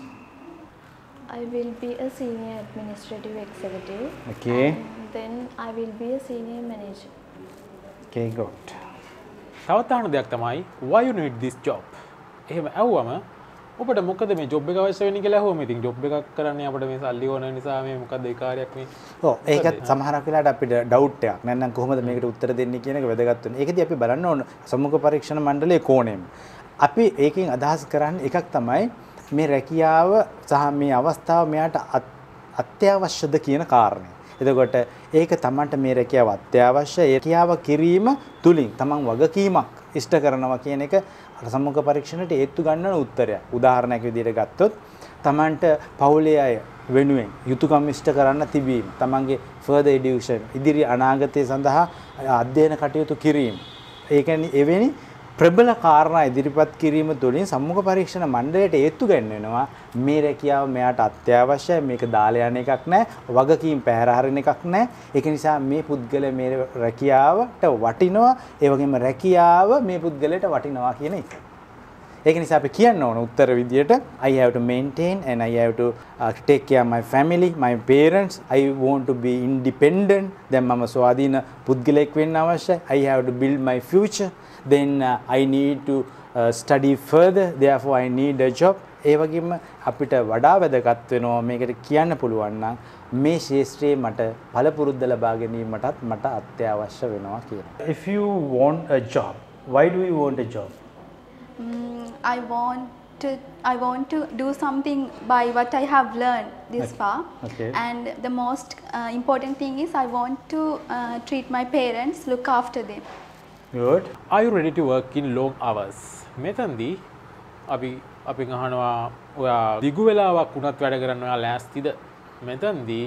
I will be a senior administrative executive. Okay. And then I will be a senior manager. Okay, good. තවත් අහන දෙයක් තමයි why you need this job? එහෙම ඇහුවම ඔබට මොකද මේ job එක අවශ්‍ය වෙන්නේ කියලා ඇහුවම ඉතින් ජොබ් එකක් කරන්නේ අපිට මේ සල්ලි ඕන නිසා මේ මොකද ඒ කාර්යයක් මේ. ඔව් ඒකත් සමහරක් වෙලාවට අපිට ඩවුට් එකක් නැත්නම් කොහොමද මේකට උත්තර දෙන්නේ කියන එක වැදගත් වෙනවා. ඒකදී අපි බලන්න ඕන සම්මුඛ පරීක්ෂණ මණ්ඩලයේ කෝණයෙන්. අපි ඒකෙන් අදහස් කරන්නේ එකක් තමයි මේ රැකියාව සහ මේ අවස්ථාව මෙයාට අත්‍යවශ්‍යද කියන කාරණය. එතකොට ඒක තමන්ට මේ රැකියාව අත්‍යවශ්‍ය ඒ රැකියාව කිරීම තුලින් තමන් වගකීමක් ඉෂ්ට කරනවා කියන එක සම්මුඛ පරීක්ෂණයට හේතු ගන්නන උත්තරයක්. උදාහරණයක් විදිහට ගත්තොත් තමන්ට පවුලේ අය වෙනුවෙන් යුතුයකම් ඉෂ්ට කරන්න තිබීම, තමන්ගේ further education ඉදිරි අනාගතය සඳහා අධ්‍යයන කටයුතු කිරීම. ඒ කියන්නේ එවැනි ප්‍රබල කාරණා ඉදිරිපත් කිරීම තුළින් සම්මුඛ පරීක්ෂණ මණ්ඩලයට හේතු ගන්නවා මේ රැකියාව මෙයාට අත්‍යවශ්‍යයි, මේක දාලා යන එකක් නෑ, වගකීම් පැහැර හරින එකක් නෑ. ඒක නිසා මේ පුද්ගලයා මේ රැකියාවට වටිනවා, ඒ වගේම රැකියාව මේ පුද්ගලයාට වටිනවා කියන එක. ඒක නිසා අපි කියන්න ඕන උත්තර විදියට I have to maintain and I have to uh, take care of my family, my parents. I want to be independent. දැන් මම ස්වාධීන පුද්ගලයෙක් වෙන්න අවශ්‍යයි. I have to build my future. Then uh, I need to uh, study further. Therefore I need a job. ඒ වගේම අපිට වඩා වැදගත් වෙනවා මේකට කියන්න පුළුවන් නම් මේ ශාස්ත්‍රයේ මට පළපුරුද්ද ලබා ගැනීමටත් මට අත්‍යවශ්‍ය වෙනවා කියලා. If you want a job, why do you want a job? Mm, I want to I want to do something by what I have learned this Okay. far. Okay. And the most uh, important thing is I want to uh, treat my parents, look after them. good. Are you ready to work in long hours? මෙතනදී අපි අපි අහනවා ඔයා දිගු වෙලාවක් වුණත් වැඩ කරන්න ඔයා ලෑස්තිද? මෙතනදී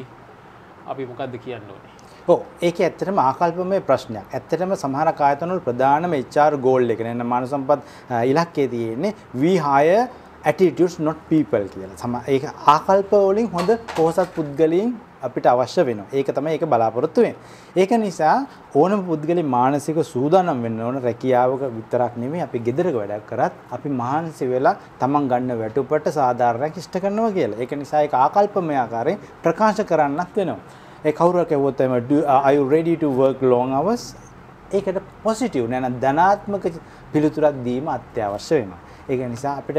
අපි මොකද්ද කියන්න ඕනේ? ඔව් ඒක ඇත්තටම ආකල්පමය ප්‍රශ්නයක්. ඇත්තටම සමහර ආයතනවල ප්‍රධානම H R goal එක නේ මානව සම්පත් ඉලක්කයේ තියෙන්නේ we hire attitudes not people කියලා. සම ඒක ආකල්ප වලින් හොඳ පොහොසත් පුද්ගලයන් අපිට අවශ්‍ය වෙනවා. ඒක තමයි ඒක බලාපොරොත්තු වෙන්නේ. ඒක නිසා ඕනම පුද්ගලෙ මානසික සූදානම් වෙන්න ඕන රැකියාවක විතරක් නෙමෙයි අපි ගෙදරක වැඩක් කරත් අපි මහන්සි වෙලා තමන් ගන්න වැටුපට සාධාරණයක් ඉෂ්ට කරනවා කියලා. ඒක නිසා ඒක ආකල්පමය ආකාරයෙන් ප්‍රකාශ කරන්නත් වෙනවා. ඒ කවුරු කෙවුවොත් එම are you ready to work long hours? ඒකට පොසිටිව් නැත්නම් ධනාත්මක පිළිතුරක් දීම අත්‍යවශ්‍ය වෙනවා. ඒක නිසා අපිට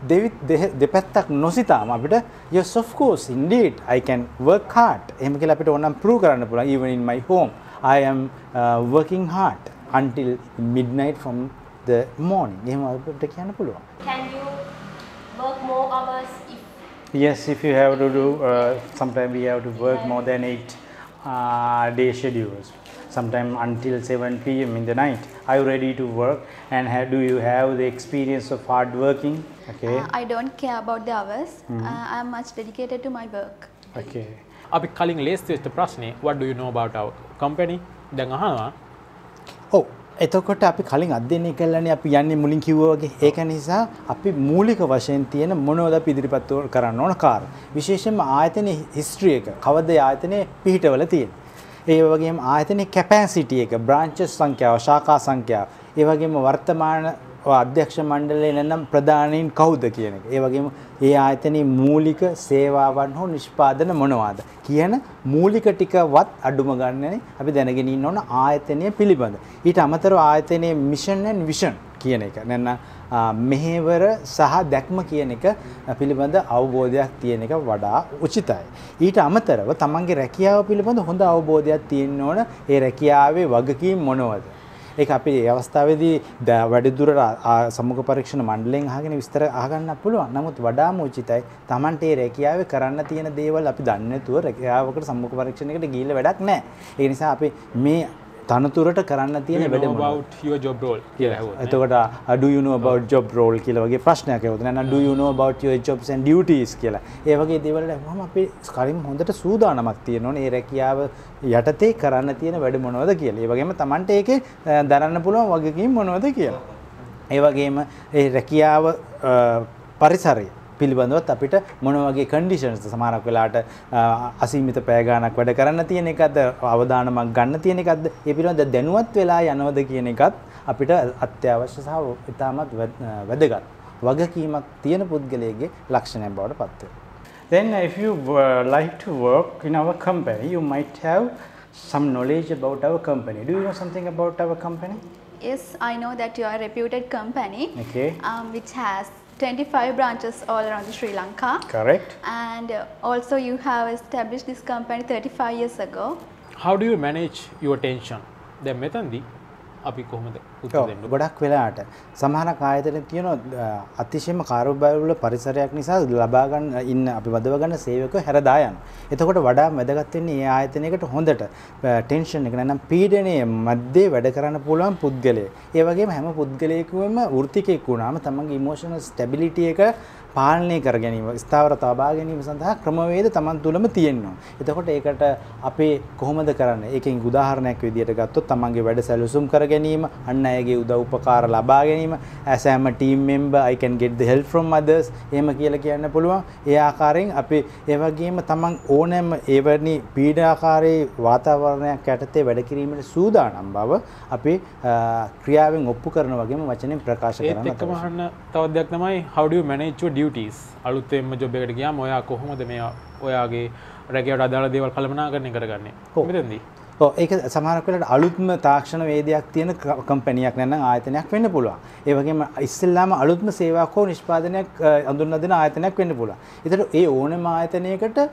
දෙපැත්තක් නොසිතාම අපිට yes of course indeed I can work hard එහෙම කියලා අපිට ඕනම් prove කරන්න පුළුවන් even in my home I am uh, working hard until midnight from the morning එහෙම අපිට කියන්න පුළුවන්. Can you work more hours if Yes, if you have to do uh, sometimes we have to work more than eight uh, day schedules. Sometimes until seven p m in the night. Are you ready to work and have, do you have the experience of hard working? Okay. Uh, I don't care about the hours. Mm-hmm. uh, I am much dedicated to my work. Okay. අපි කලින් ලේස්ති වෙච්ච ප්‍රශ්නේ what do you know about our company? දැන් අහනවා ඔව් එතකොට අපි කලින් අධ්‍යයනය කළානේ අපි යන්නේ මුලින් කිව්වා වගේ. ඒක නිසා අපි මූලික වශයෙන් තියෙන මොනවද අපි ඉදිරිපත් කරන්න ඕන කාරණා. විශේෂයෙන්ම ආයතනයේ හිස්ටරි එක කවද ආයතනයේ පිහිටවල තියෙන්නේ. ඒ වගේම ආයතනයේ කැපැසිටි එක, බ්‍රාන්චස් සංඛ්‍යාව, ශාඛා සංඛ්‍යාව, ඒ වගේම වර්තමාන අධ්‍යක්ෂ මණ්ඩලයේ නැත්නම් ප්‍රධානීන් කවුද කියන එක. ඒ වගේම ඒ ආයතනයේ මූලික සේවාවන් හෝ නිෂ්පාදන මොනවාද කියන මූලික ටිකවත් අඩුම ගන්නනේ අපි දැනගෙන ඉන්න ඕන ආයතනය පිළිබඳ. ඊට අමතරව ආයතනයේ මිෂන් ඇන්ඩ් විෂන් කියන එක නැත්නම් මෙහෙවර සහ දැක්ම කියන එක පිළිබඳ අවබෝධයක් තියෙන එක වඩා උචිතයි. ඊට අමතරව තමන්ගේ රැකියාව පිළිබඳ හොඳ අවබෝධයක් තියෙන්න ඕන. ඒ රැකියාවේ වගකීම් මොනවද? ඒක අපි මේ අවස්ථාවේදී වැඩිදුරට සමුග පරීක්ෂණ මණ්ඩලයෙන් අහගෙන විස්තර අහගන්න පුළුවන්. නමුත් වඩාම උචිතයි තමන්ට මේ රැකියාවේ කරන්න තියෙන දේවල් අපි දන්නේ නැතුව රැකියාවකට සමුග පරීක්ෂණයකට ගිහිල්ලා වැඩක් නැහැ. ඒ නිසා අපි මේ තනතුරට කරන්න තියෙන වැඩ මොනවද? about your job role කියලා ඇහුවොත්. එතකොට do you know about job role කියලා වගේ ප්‍රශ්නයක් ඇහුවොත් නැත්නම් do you know about your jobs and duties කියලා. ඒ වගේ දේවල් වලම අපි කලින් හොඳට සූදානමක් තියෙන්න ඕනේ. මේ රැකියාව යටතේ කරන්න තියෙන වැඩ මොනවද කියලා. ඒ වගේම Tamante ඒකේ දරන්න පුළුවන් වගකීම් මොනවද කියලා. ඒ වගේම මේ රැකියාව පරිසරය පිළිබඳවත් අපිට මොන වගේ කන්ඩිෂන්ස් සමහරක් වෙලාවට අසීමිත පැය ගාණක් වැඩ කරන්න තියෙන එකද අවදානමක් ගන්න තියෙන එකද ඒ පිළිබඳව දැනුවත් වෙලා යනවද කියන එකත් අපිට අත්‍යවශ්‍ය සහ ඉතාමත් වැදගත් වගකීමක් තියෙන පුද්ගලයෙක්ගේ ලක්ෂණයක් බවට පත් වෙනවා. Then if you uh, like to work in our company you might have some knowledge about our company. Do you know something about our company? Yes, I know that you are a reputed company Okay. um, which has twenty-five branches all around Sri Lanka. Correct. And uh, also you have established this company thirty-five years ago. how do you manage your tension? දැන් මෙතනදී අපි කොහොමද උත්තර දෙන්නේ? ගොඩක් වෙලාවට සමහර ආයතන තියෙන අතිශයම කාර්යබහුල පරිසරයක් නිසා ලබා ගන්න ඉන්න අපි වදව ගන්න සේවකයෝ හැරදා යනවා. එතකොට වඩා වැදගත් වෙන්නේ මේ ආයතනයකට හොඳට ටෙන්ෂන් එක නැත්නම් පීඩනයේ මැද්දේ වැඩ කරන්න පුළුවන් පුද්ගලයෙක්. ඒ වගේම හැම පුද්ගලයෙකුම වෘත්තිකෙක් වුණාම තමන්ගේ ඉමෝෂනල් ස්ටැබිලිටි එක පාලනය කර ගැනීම, ස්ථාවරතාව බා ගැනීම සඳහා ක්‍රමවේද තමන් තුළම තියෙනවා. එතකොට ඒකට අපි කොහොමද කරන්නේ? ඒකෙන් උදාහරණයක් විදියට ගත්තොත් තමන්ගේ වැඩ සැලසුම් කර ගැනීම, අන් අයගේ උදව් උපකාර ලබා ගැනීම, as I'm a team member I can get the help from others එහෙම කියලා කියන්න පුළුවන්. ඒ ආකාරයෙන් අපි ඒ වගේම තමන් ඕනෑම එවැනි පීඩාකාරී වාතාවරණයක් යටතේ වැඩ කිරීමට සූදානම් බව අපි ක්‍රියාවෙන් ඔප්පු කරන වගේම වචනෙන් ප්‍රකාශ කරනවා. ඒත් එක්කම අහන්න තවත් දෙයක් තමයි how do you manage your duties? අලුතෙන්ම ජොබ් එකට ගියාම ඔයා කොහොමද මේ ඔයාගේ රැකියාවට අදාළ දේවල් කළමනාකරණය කරගන්නේ? මෙතෙන්දී ඔව් ඒක සමහරක් වෙලාවට අලුත්ම තාක්ෂණ වේදයක් තියෙන කම්පැනියක් නැත්නම් ආයතනයක් වෙන්න පුළුවන්. ඒ වගේම ඉස්සෙල්ලාම අලුත්ම සේවාවක් හෝ නිෂ්පාදනයක් අඳුන්ලා දෙන ආයතනයක් වෙන්න පුළුවන්. ඒතර ඒ ඕනෑම ආයතනයකට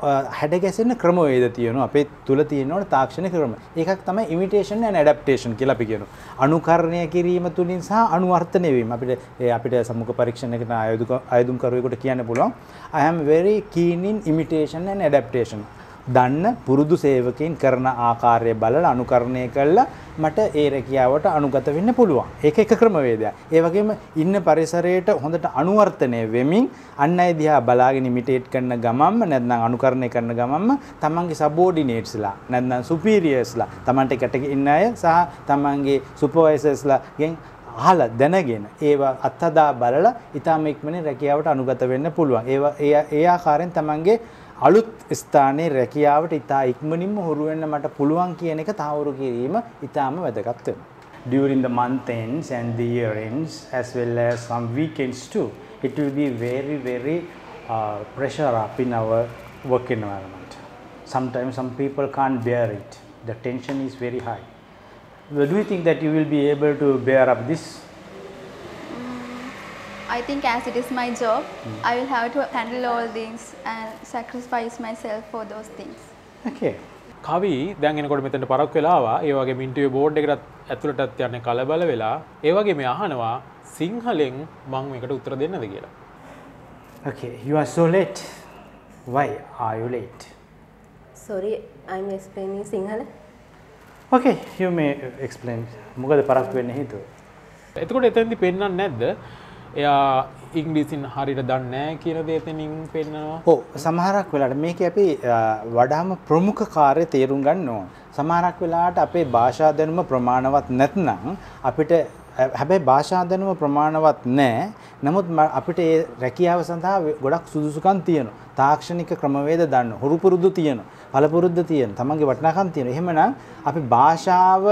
හැඩ ගැසෙන ක්‍රමවේද තියෙනවා. අපේ තුල තියෙන ඕන තාක්ෂණික ක්‍රම. ඒකක් තමයි imitation and adaptation කියලා අපි කියනවා. අනුකරණය කිරීම තුලින් සහ අනුවර්තනය වීම. අපිට ඒ අපිට සම්මුඛ පරීක්ෂණයකට ආයුධ කරුවෙකුට කියන්න පුළුවන්. I am very keen in imitation and adaptation. දන්න පුරුදු සේවකයන් කරන ආකාරය බලලා අනුකරණය කළා මට ඒ රැකියාවට අනුගත වෙන්න පුළුවන්. ඒක එක ක්‍රමවේදයක්. ඒ වගේම ඉන්න පරිසරයට හොඳට අනුවර්තනය වෙමින් අන් අය දිහා බලාගෙන ඉමිටේට් කරන ගමන්ම නැත්නම් අනුකරණය කරන ගමන්ම තමන්ගේ සබෝඩිනේට්ස්ලා නැත්නම් සුපීරියර්ස්ලා තමන්ට එකට ඉන්න අය සහ තමන්ගේ සුපර්වයිසර්ස්ලාගෙන් අහලා දැනගෙන ඒවා අත්හදා බලලා ඊටම ඉක්මනින් රැකියාවට අනුගත වෙන්න පුළුවන්. ඒවා ඒ ඒ ආකාරයෙන් තමන්ගේ අලුත් ස්ථානයේ රැකියාවට ඉතා ඉක්මනින්ම හුරු වෙන්න මට පුළුවන් කියන එක තහවුරු කිරීම ඉතාම වැදගත් වෙනවා. During the month ends and the year ends as well as some weekends too, it will be very very uh, pressure up in our work environment. Sometimes some people can't bear it. The tension is very high. Do you think that you will be able to bear up this? I think as it is my job, mm. I will have to handle all things and sacrifice myself for those things. Okay. කවි දැන් එනකොට මෙතනට පරක් වෙලා ආවා. ඒ වගේම interview board එකකට ඇතුළටත් යන්නේ කලබල වෙලා. ඒ වගේ මේ අහනවා සිංහලෙන් මම මේකට උත්තර දෙන්නද කියලා. Okay, you are so late. Why are you late? Sorry, I'm explaining Sinhala. Okay, you may explain. මොකද පරක් වෙන්නේ හේතුව? එතකොට එතෙන්දි පෙන්නන්නේ නැද්ද? එයා ඉංග්‍රීසියෙන් හරියට දන්නේ නැහැ කියන දේ එතනින් පෙන්නනවා. ඔව් සමහරක් වෙලාවට මේක අපි වඩාම ප්‍රමුඛ කාර්ය තේරුම් ගන්න ඕන. සමහරක් වෙලාවට අපේ භාෂා දැනුම ප්‍රමාණවත් නැත්නම් අපිට හැබැයි භාෂා දැනුම ප්‍රමාණවත් නැහැ. නමුත් අපිට ඒ රැකියාව සඳහා ගොඩක් සුදුසුකම් තියෙනවා. තාක්ෂණික ක්‍රමවේද දන්න, හුරු පුරුදු තියෙනවා, පළපුරුද්ද තියෙනවා, තමන්ගේ වටිනාකම් තියෙනවා. එහෙමනම් අපි භාෂාව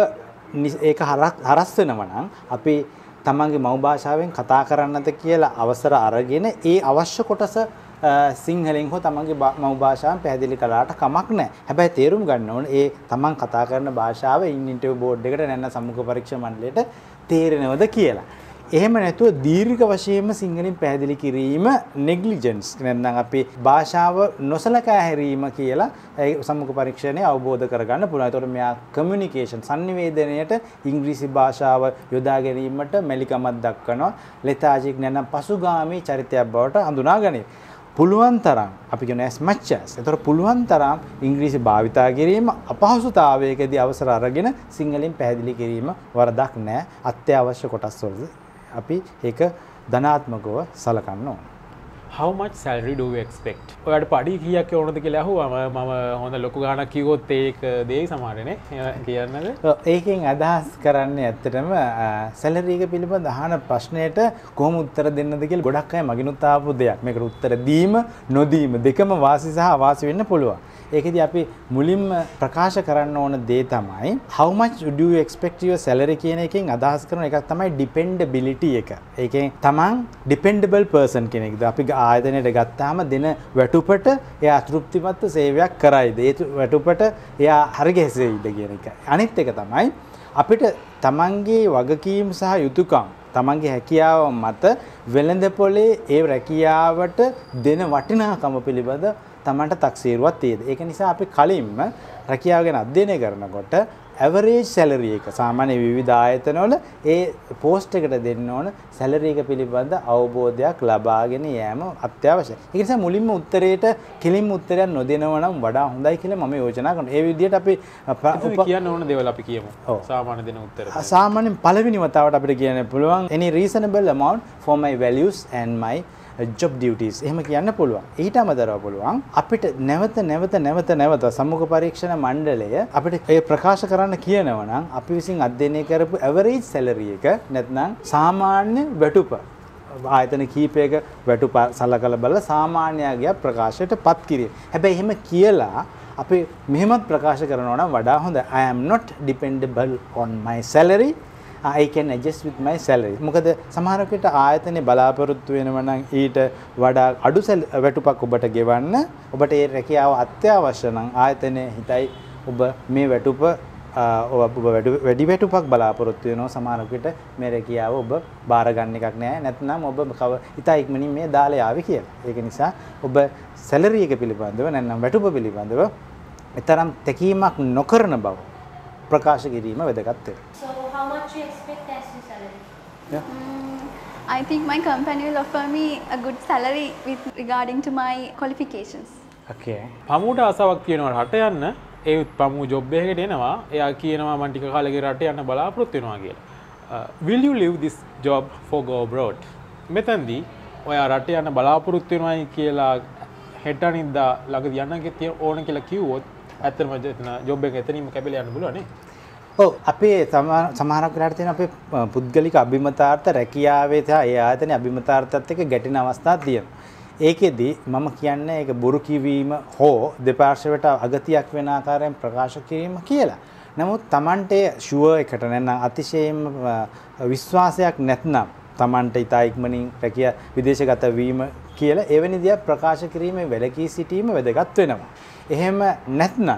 ඒක හරස් වෙනවා නම් අපි තමන්ගේ මව් භාෂාවෙන් කතා කරන්නද කියලා අවසර අරගෙන ඒ අවශ්‍ය කොටස සිංහලෙන් හෝ තමන්ගේ මව් භාෂාවෙන් පැහැදිලි කළාට කමක් නැහැ. හැබැයි තේරුම් ගන්න ඕනේ ඒ තමන් කතා කරන භාෂාව ඉන්ටර්වියු බෝඩ් එකට නැත්නම් සම්මුඛ පරීක්ෂා මණ්ඩලයට තේරෙනවද කියලා. එහෙම නැතුව දීර්ඝ වශයෙන්ම සිංහලෙන් පැහැදිලි කිරීම නෙග්ලිජන්ස් නැත්නම් අපි භාෂාව නොසලකා හැරීම කියලා සම්මුඛ පරීක්ෂණය අවබෝධ කරගන්න පුළුවන්. ඒතකොට මෙයා කමියුනිකේෂන් සංනිවේදනයට ඉංග්‍රීසි භාෂාව යොදා ගැනීමට මැලිකමක් දක්වනවා. ලෙතාජික් නැත්නම් පසුගාමී චරිතයක් බවට හඳුනාගනී. පුළුවන් තරම් අපි කියන as much as. ඒතකොට පුළුවන් තරම් ඉංග්‍රීසි භාවිතා කිරීම අපහසුතාවයකදී අවසර අරගෙන සිංහලෙන් පැහැදිලි කිරීම වරදක් නැහැ. අත්‍යවශ්‍ය කොටස් වලදී අපි ඒක ධනාත්මකව සලකන්න ඕන. How much salary do you expect? ඔයාලට පඩි කීයක් ඕනද කියලා අහුවම මම හොඳ ලොකු ගාණක් කිව්වොත් ඒක දෙයි සමහරනේ කියන්නද? ඒකෙන් අදහස් කරන්නේ ඇත්තටම සැලරි එක පිළිබඳ අහන ප්‍රශ්නයට කොහොම උත්තර දෙන්නද කියලා ගොඩක් අය මගිනුත් ආපු දෙයක්. මේකට උත්තර දීම නොදීම දෙකම වාසි සහ අවාසි වෙන්න පුළුවන්. ඒකෙදි අපි මුලින්ම ප්‍රකාශ කරන්න ඕන දේ තමයි how much do you expect your salary කියන එකෙන් අදහස් කරන එකක් තමයි dependability එක. ඒකෙන් තමන් dependable person කෙනෙක්ද අපි ආයතනයට ගත්තාම දෙන වැටුපට එයා තෘප්තිමත් සේවයක් කරයිද? ඒ වැටුපට එයා හරි ගැසෙයිද කියන එක. අනිත් එක තමයි අපිට තමන්ගේ වගකීම් සහ යුතුයකම් තමන්ගේ හැකියාව මත වෙළඳපොලේ ඒ රැකියාවට දෙන වටිනාකම පිළිබඳ තමන්ට තක්සේරුවක් තියෙද. ඒක නිසා අපි කලින්ම රැකියාව ගැන අධ්‍යයනය කරනකොට ඇවරේජ් සැලරි එක සාමාන්‍ය විවිධ ආයතනවල ඒ පෝස්ට් එකට දෙන්න ඕන සැලරි එක පිළිබඳ අවබෝධයක් ලබාගෙන යෑම අත්‍යවශ්‍යයි. ඒ නිසා මුලින්ම උත්තරේට කෙලින්ම උත්තරයක් නොදෙනවා නම් වඩා හොඳයි කියලා මම යෝජනා කරනවා. ඒ විදිහට අපි කියන්න ඕන දේවල් අපි කියමු. සාමාන්‍ය දෙන උත්තර. සාමාන්‍යයෙන් පළවෙනි වතාවට අපිට කියන්න පුළුවන් any reasonable amount for my values and my job duties එහෙම කියන්න පුළුවන්. ඊට අමතරව පුළුවන් අපිට නැවත නැවත නැවත නැවත සම්මුඛ පරීක්ෂණ මණ්ඩලය අපිට ඒ ප්‍රකාශ කරන්න කියනවා නම් අපි විසින් අධ්‍යයනය කරපු average salary එක නැත්නම් සාමාන්‍ය වැටුප ආයතන කීපයක වැටුප සලකලා බලලා සාමාන්‍යය ප්‍රකාශයට පත් කිරීම. හැබැයි එහෙම කියලා අපි මෙහෙමත් ප්‍රකාශ කරනවා නම් වඩා හොඳයි. I am not dependable on my salary. I can adjust with my salary. මොකද සමහර විට ආයතනේ බලාපොරොත්තු වෙනවා නම් ඊට වඩා අඩු වැටුපක් ඔබට ගෙවන්න ඔබට ඒ රැකියාව අත්‍යවශ්‍ය නම් ආයතනයේ හිතයි ඔබ මේ වැටුප ඔබ වැඩි වැටුපක් බලාපොරොත්තු වෙනවා සමහරකට මේ රැකියාව ඔබ බාර ගන්න එකක් නෑ නැත්නම් ඔබ කව ඉතා ඉක්මනින් මේ දාලා ආවේ කියලා. ඒක නිසා ඔබ සැලරි එක පිළිබඳව නැත්නම් වැටුප පිළිබඳව තරම් තැකීමක් නොකරන බව ප්‍රකාශ කිරීම වැදගත් වෙනවා. So how much you expect as your salary? Yeah. Mm, I think my company will offer me a good salary with regarding to my qualifications. Okay. පමුවට ආසාවක් තියෙනවා රට යන්න. ඒත් පමු ජොබ් එකකට එනවා. එයා කියනවා මම ටික කාලෙක රට යන්න බලාපොරොත්තු වෙනවා කියලා. Will you leave this job for go abroad? මෙතනදී ඔයා රට යන්න බලාපොරොත්තු වෙනවායි කියලා හෙට අනිද්දා ළඟදී යන්න ඕන කියලා කිව්වොත් ඇත්තටම ජොබ් එක එතනින්ම කැපිලා යන්න පුළුවන් නේ. ඔව් අපේ සමහරක් වෙලාවට තියෙන අපේ පුද්ගලික අභිමතාර්ථ රැකියාවේ තහ ඒ ආයතනයේ අභිමතාර්ථත් එක්ක ගැටෙන අවස්ථා තියෙනවා. ඒකෙදි මම කියන්නේ ඒක බොරු කිවීම හෝ දෙපාර්ශ්වයට අගතියක් වෙන ආකාරයෙන් ප්‍රකාශ කිරීම කියලා. නමුත් Tamante ෂුවර් එකට නැත්නම් අතිශයින්ම විශ්වාසයක් නැත්නම් Tamante ඉතා ඉක්මනින් රැකියා විදේශගත වීම කියලා එවැනි දේ ප්‍රකාශ කිරීමේ වැලකී සිටීම වැදගත් වෙනවා. එහෙම නැත්නම්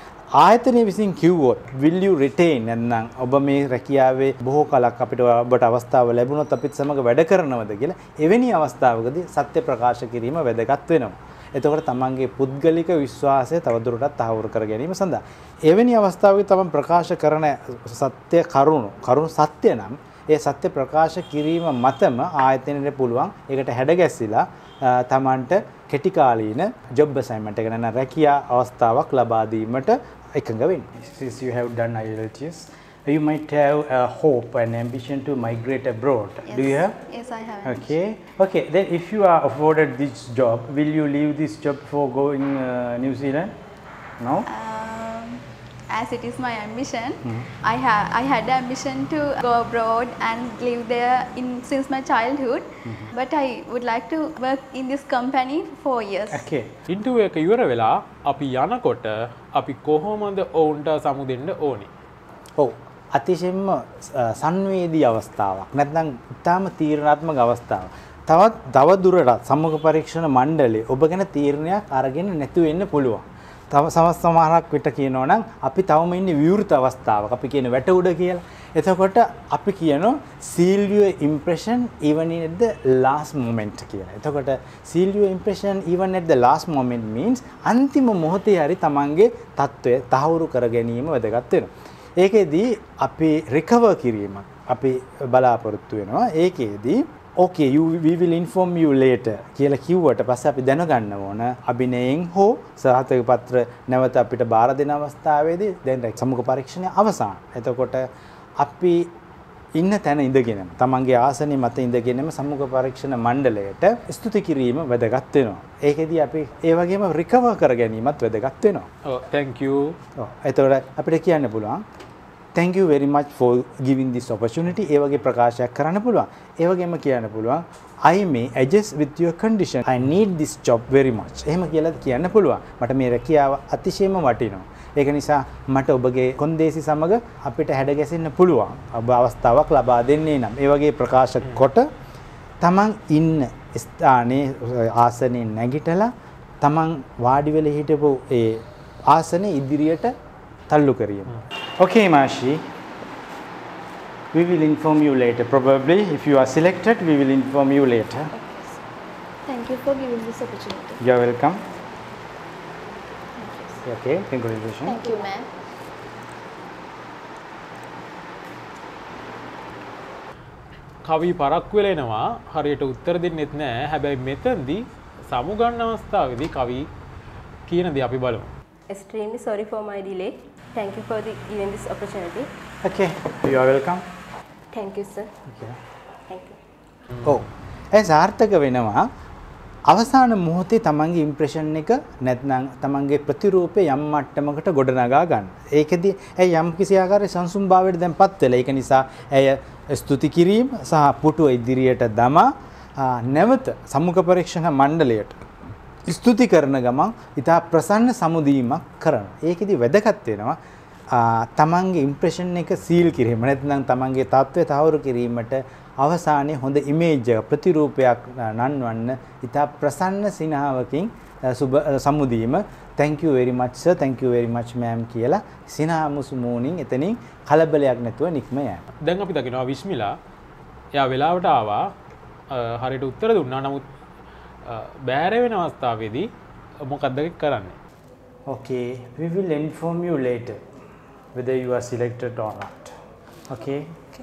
ආයතනයේ විසින් කිව්වොත් will you retain නැත්නම් ඔබ මේ රැකියාවේ බොහෝ කලක් අපිට ඔබට අවස්ථාව ලැබුණොත් අපිත් සමග වැඩ කරනවද කියලා එවැනි අවස්ථාවකදී සත්‍ය ප්‍රකාශ කිරීම වැදගත් වෙනවා. එතකොට තමන්ගේ පුද්ගලික විශ්වාසය තවදුරටත් තහවුරු කර ගැනීම සඳහා එවැනි අවස්ථාවකදී තමන් ප්‍රකාශ කරන සත්‍ය කරුණු කරුණු සත්‍ය නම් ඒ සත්‍ය ප්‍රකාශ කිරීම මතම ආයතනයේ පුළුවන් ඒකට හැඩගැස්සිලා තමන්ට කෙටි කාලීන ජොබ් අසයින්මන්ට් එක නැත්නම් රැකියා අවස්ථාවක් ලබා දීමට එකඟ වෙන්න. Since you have done I E L T S, you might have a hope and ambition to migrate abroad. Yes. Do you have? Yes, I have. Okay. Okay. Then, if you are afforded this job, will you leave this job for going uh, New Zealand? No. Um, as it is my ambition, I have I had the ambition to go abroad and live there in since my childhood. But I would like to work in this company for four years. Okay. Interview එක ඉවර වෙලා අපි යනකොට අපි කොහොමද ඔවුන්ට සමුදෙන්න ඕනේ? ඔව්. අතිශයින්ම සංවේදී අවස්ථාවක්. නැත්නම් ඉතාම තීරණාත්මක අවස්ථාවක්. තවත් තව දුරටත් සම්මුඛ පරීක්ෂණ මණ්ඩලය ඔබ ගැන තීරණයක් අරගෙන නැතු වෙන්න පුළුවන්. තව සමස්තමාරක් විට කියනවා නම් අපි තවම ඉන්නේ විවෘත අවස්ථාවක. අපි කියන වැට උඩ කියලා. එතකොට අපි කියනවා seal your impression even at the last moment කියලා. එතකොට seal your impression even at the last moment means අන්තිම මොහොතේ හරි තමන්ගේ தত্ত্বය තහවුරු කර ගැනීම වැදගත් වෙනවා. ඒකෙදී අපි recover කිරීමක් අපි බලාපොරොත්තු වෙනවා. ඒකෙදී okay you we will inform you later කියලා කිව්වට පස්සේ අපි දැනගන්න ඕන අභිනයෙන් හෝ සහතික පත්‍ර නැවත අපිට බාර දෙන අවස්ථාවේදී දැන් සමුඛ පරීක්ෂණය අවසන්. එතකොට අපි ඉන්න තැන ඉඳගෙනම තමන්ගේ ආසනයේ මත ඉඳගෙනම සමුඛ පරීක්ෂණ මණ්ඩලයට ස්තුති කිරීම වැදගත් වෙනවා. ඒකෙදී අපි ඒ වගේම රිකවර් කර ගැනීමත් වැදගත් වෙනවා. ඔව් thank you. ඔව් එතකොට අපිට කියන්න පුළුවන් thank you very much for giving this opportunity. ඒ වගේ ප්‍රකාශයක් කරන්න පුළුවන්. ඒ වගේම කියන්න පුළුවන් I may adjust with your condition. I need this job very much. එහෙම කියලා කියන්න පුළුවන්. මට මේ රැකියාව අතිශයම වටිනවා. ඒක නිසා මට ඔබගේ කොන්දේසි සමග අපිට හැඩ ගැසෙන්න පුළුවන්. ඔබ අවස්ථාවක් ලබා දෙන්නේ නම් ඒ වගේ ප්‍රකාශ කොට තමන් ඉන්න ස්ථානයේ ආසනයේ නැගිටලා තමන් වාඩි වෙලා හිටපු ඒ ආසනේ ඉදිරියට තල්ලු කරියම. Okay, Mashi. We will inform you later. Probably, if you are selected, we will inform you later. Thank you for giving this opportunity. You are welcome. Okay, congratulations. Thank you, ma'am. කවි පරක්කු වෙලා එනවා හරියට උත්තර දෙන්නෙත් නැහැ. හැබැයි මෙතනදී සමුගන්න අවස්ථාවේදී කවි කියන දේ අපි බලමු. Extremely sorry for my delay. Thank you for the giving this opportunity. Okay, you are welcome. Thank you, sir. Okay. Thank you. ඔව්. ඒ සාර්ථක වෙනවා අවසාන මොහොතේ තමන්ගේ ඉම්ප්‍රෙෂන් එක නැත්නම් තමන්ගේ ප්‍රතිරූපය යම් මට්ටමකට ගොඩනගා ගන්න. ඒකෙදි ඇය යම් කිසි ආකාරයේ සංසුම්භාවයට දැන්පත් වෙලා. ඒක නිසා ඇය ස්තුති කිරීම සහ පුටුව ඉදිරියට දමා නැවත සම්මුඛ පරීක්ෂණ මණ්ඩලයට ස්තුති කරන ගමන් ඉතා ප්‍රසන්න සමුදීමක් කරනවා. ඒකෙදි වැදගත් වෙනවා තමන්ගේ ඉම්ප්‍රෙෂන් එක සීල් කිරීම නැත්නම් තමන්ගේ තත්ත්වය තහවුරු කිරීමට අවසානයේ හොඳ ඉමේජ් එක ප්‍රතිරූපයක් නන්වන්න ඉතා ප්‍රසන්න සිනහවකින් සුබ සමුදීම thank you very much sir thank you very much ma'am කියලා සිනාමුසු මූණින් එතනින් කලබලයක් නැතුව නික්ම යෑම. දැන් අපි දකිනවා විශ්මිලා එයා වෙලාවට ආවා හරියට උත්තර දුන්නා නමුත් බෑර වෙන අවස්ථාවේදී මොකක්ද කරන්නේ? Okay, we will inform you later whether you are selected or not. Okay. Okay.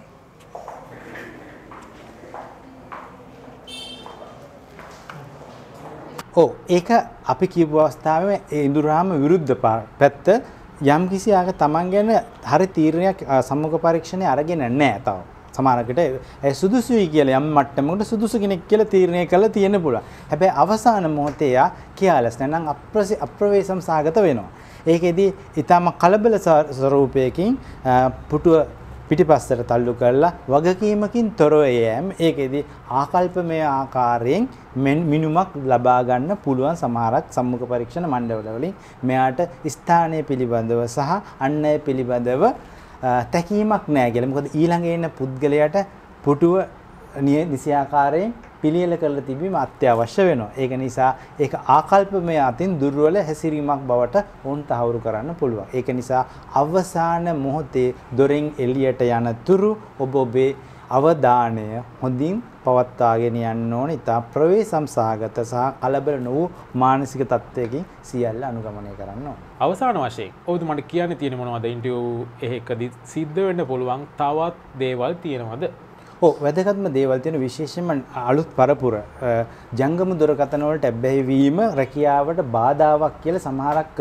ඔව් ඒක අපි කියපු අවස්ථාවේ ඒ ඉඳුරාම විරුද්ධ පැත්ත යම් කිසි ආක තමන් ගැන හරි තීරණයක් සම්මුඛ පරීක්ෂණේ අරගෙන නැහැ තාම. සමහරකට ඒ සුදුසුයි කියලා යම් මට්ටමකට සුදුසු කෙනෙක් කියලා තීරණය කළා තියෙන්න පුළුවන්. හැබැයි අවසාන මොහොතේ යා කියාලස් නැත්නම් අප්‍රවේශම් සාගත වෙනවා. ඒකෙදි ඊටම කලබල ස්වරූපයකින් පුටුව පිටිපස්සට තල්ලු කරලා වගකීමකින් තොරව යෑම. ඒකෙදි ආකල්පමය ආකාරයෙන් මිනුමක් ලබා ගන්න පුළුවන් සමහරක් සම්මුඛ පරීක්ෂණ මණ්ඩලවලින් මෙයාට ස්ථානය පිළිබඳව සහ අන්නය පිළිබඳව තැකීමක් නැහැ කියලා. මොකද ඊළඟ එන පුද්ගලයාට පුටුව නිසි ආකාරයෙන් පිළියෙල කරලා තිබීම අත්‍යවශ්‍ය වෙනවා. ඒක නිසා ඒක ආකල්පමය අතින් දුර්වල හැසිරීමක් බවට වුන් තහවුරු කරන්න පුළුවන්. ඒක නිසා අවසාන මොහොතේ දොරෙන් එළියට යන තුරු ඔබ ඔබේ අවධානය හොඳින් පවත්වාගෙන යන්න ඕනේ. ඉතා ප්‍රවේශම් සහගත සහ කලබල නොවූ මානසික තත්ත්වයකින් සියල්ල අනුගමනය කරන්න ඕනේ. අවසාන වශයෙන් ඔබතුමාට කියන්න තියෙන මොනවද ඉන්ටර්විව් එකකදී සිද්ධ වෙන්න පුළුවන් තවත් දේවල් තියෙනවද? ඔව් වැදගත්ම දේවල් තියෙන විශේෂයෙන්ම අලුත් පරපුර ජංගම දුරකථන වලට ඇබ්බැහි වීම රැකියාවට බාධාවක් කියලා සමහරක්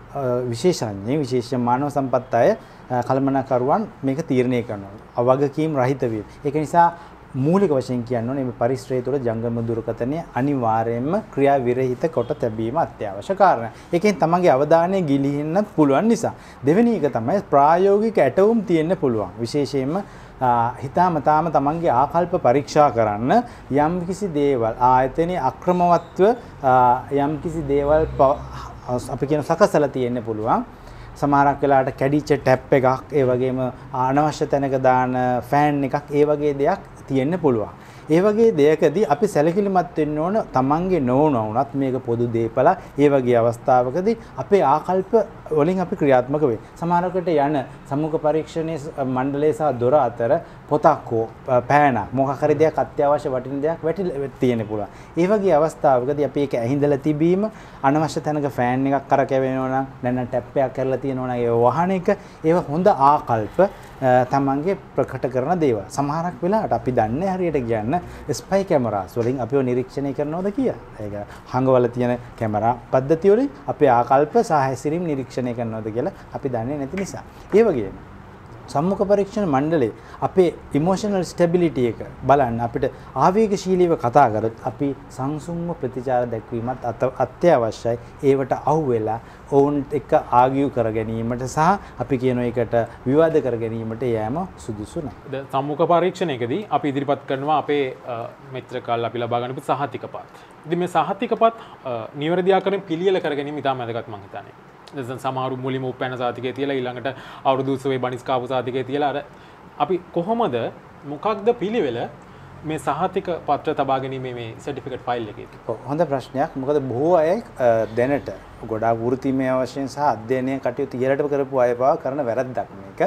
විශේෂඥ විශේෂ මානව සම්පත් අය කළමනාකරුවන් මේක තීරණය කරනවා. අවගකීම් රහිත වීම. ඒක නිසා මූලික වශයෙන් කියන්න ඕනේ මේ පරිශ්‍රය තුළ ජංගම දුරකථනය අනිවාර්යයෙන්ම ක්‍රියා විරහිත කොට තැබීම අත්‍යවශ්‍ය කාරණා. ඒකෙන් තමන්ගේ අවධානය ගිලිහෙන්නත් පුළුවන් නිසා. දෙවෙනි එක තමයි ප්‍රායෝගික ඇටවුම් තියෙන්න පුළුවන්. විශේෂයෙන්ම හිතාමතාම තමන්ගේ ආකල්ප පරීක්ෂා කරන්න යම් කිසි දේවල් ආයතනයේ අක්‍රමවත්ව යම් කිසි දේවල් අපි කියන සකසලා තියෙන්න පුළුවන්. සමහරක් වෙලාවට කැඩිච්ච ටැප් එකක් ඒ වගේම අනවශ්‍ය තැනක දාන ෆෑන් එකක් ඒ වගේ දෙයක් තියෙන්න පුළුවන්. ඒ වගේ දෙයකදී අපි සැලකිලිමත් වෙන්න ඕන තමන්ගේ නොවුන වුණත් මේක පොදු දේපල ඒ වගේ අවස්ථාවකදී අපේ ආකල්ප වලින් අපි ක්‍රියාත්මක වෙයි. සමහරකට යන සම්මුඛ පරීක්ෂණයේ මණ්ඩලය සහ දොර අතර පොතක් හෝ පෑන මොකක් හරි දෙයක් අත්‍යවශ්‍ය වටින දෙයක් වැටිලා තියෙන්න පුළුවන්. ඒ වගේ අවස්ථාවකදී අපි ඒක ඇහිඳලා තිබීම අනවශ්‍ය තැනක ෆෑන් එකක් කරකැවෙනවා නම් නැත්නම් ටැප් එකක් කරලා තියෙනවා නම් ඒ වහන එක ඒව හොඳ ආකල්ප තමන්ගේ ප්‍රකට කරන දේවල්. සමහරක් වෙලාවට අපි දන්නේ හරියට කියන්න ස්පයි කැමරාස් වලින් අපිව නිරීක්ෂණය කරනවද කියලා. ඒක හංගවල තියෙන කැමරා පද්ධතිය වලින් අපේ ආකල්ප සහ හැසිරීම් නිරීක්ෂණය කරනවද කියලා අපි දන්නේ නැති නිසා. ඒ වගේම සම්මුඛ පරීක්ෂණ මණ්ඩලයේ අපේ ඉමෝෂනල් ස්ටැබිලිටි එක බලන්න අපිට ආවේගශීලීව කතා කරොත් අපි සංසුන්ව ප්‍රතිචාර දැක්වීමත් අත්‍යවශ්‍යයි. ඒවට අහු වෙලා ඔවුන් එක්ක ආගියු කර ගැනීමට සහ අපි කියන එකට විවාද කර ගැනීමට යෑම සුදුසු නැහැ. සම්මුඛ පරීක්ෂණයකදී අපි ඉදිරිපත් කරනවා අපේ මෙච්චර කාල අපි ලබා ගන්නපු සහතිකපත්. ඉතින් මේ සහතිකපත් නිවැරදි ආකාරයෙන් පිළියෙල කර ගැනීම ඉතාම වැදගත් මම හිතන්නේ. දැන් සමහරු මුලින්ම උපැන්න සාතිකය තියලා ඊළඟට අවුරුදු උත්සවයේ බනිස් කාපු සාතිකය තියලා අර අපි කොහොමද මොකක්ද පිළිවෙල මේ සහතික පත්‍ර තබා ගැනීමේ මේ සර්ටිෆිකේට් ෆයිල් එකේ? ඔව් හොඳ ප්‍රශ්නයක්. මොකද බොහෝ අය දැනට ගොඩාක් වෘත්තීමය වශයෙන් සහ අධ්‍යයනය කටයුතු ඉහළට කරපු අය පවා කරන වැරද්දක් මේක.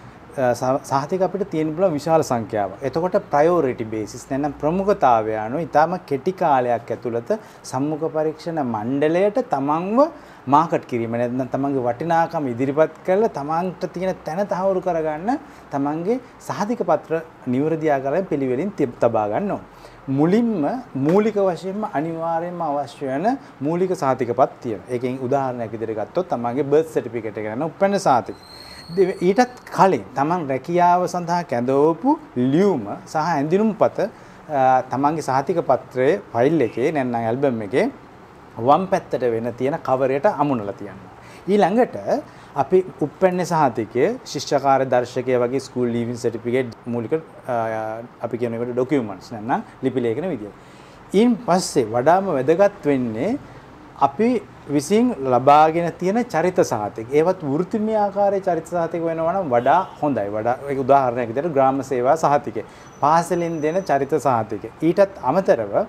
සහතික අපිට තියෙන පුළුවන් විශාල සංඛ්‍යාවක්. එතකොට ප්‍රයොරිටි බේසිස් නැත්නම් ප්‍රමුඛතාවය අනුව ඊටම කෙටි කාලයක් ඇතුළත සම්මුඛ පරීක්ෂණ මණ්ඩලයට තමන්ව මාකට් කිරීම නැත්නම් තමන්ගේ වටිනාකම ඉදිරිපත් කරලා තමන්ට තියෙන තැන තහවුරු කරගන්න තමන්ගේ සහතික පත්‍ර නිවැරදි ආකාරයෙන් පිළිවෙලින් තබා ගන්න ඕන. මුලින්ම මූලික වශයෙන්ම අනිවාර්යයෙන්ම අවශ්‍ය වෙන මූලික සහතිකපත් තියෙනවා. ඒකෙන් උදාහරණයක් විදිහට ගත්තොත් තමන්ගේ බර්ත් සර්ටිෆිකේට් එක ගන්න උපැන්න සහතික. ඊටත් කලින් තමන් රැකියාව සඳහා කැඳවපු ලියුම සහ ඇඳුම්පත තමන්ගේ සහතික පත්‍රයේ ෆයිල් එකේ නැත්නම් ඇල්බම් එකේ වම් පැත්තට වෙන තියෙන කවරයට අමුණලා තියනවා. ඊළඟට අපි උපැන්න සහතිකය ශිෂ්‍යකාර්ය දර්ශකය වගේ ස්කූල් ලීවිං සර්ටිෆිකේට් මූලික අපි කියන එකට ඩොකියුමන්ට්ස් නැත්නම් ලිපි ලේඛන විදියට. ඊන් පස්සේ වඩාම වැදගත් වෙන්නේ අපි විසින් ලබාගෙන තියෙන චරිත සහතික. ඒවත් වෘත්තිමය ආකාරයේ චරිත සහතික වෙනවා නම් වඩා හොඳයි. වඩා ඒක උදාහරණයක් විදිහට ග්‍රාම සේවා සහතිකය. පාසලෙන් දෙන චරිත සහතිකය. ඊටත් අමතරව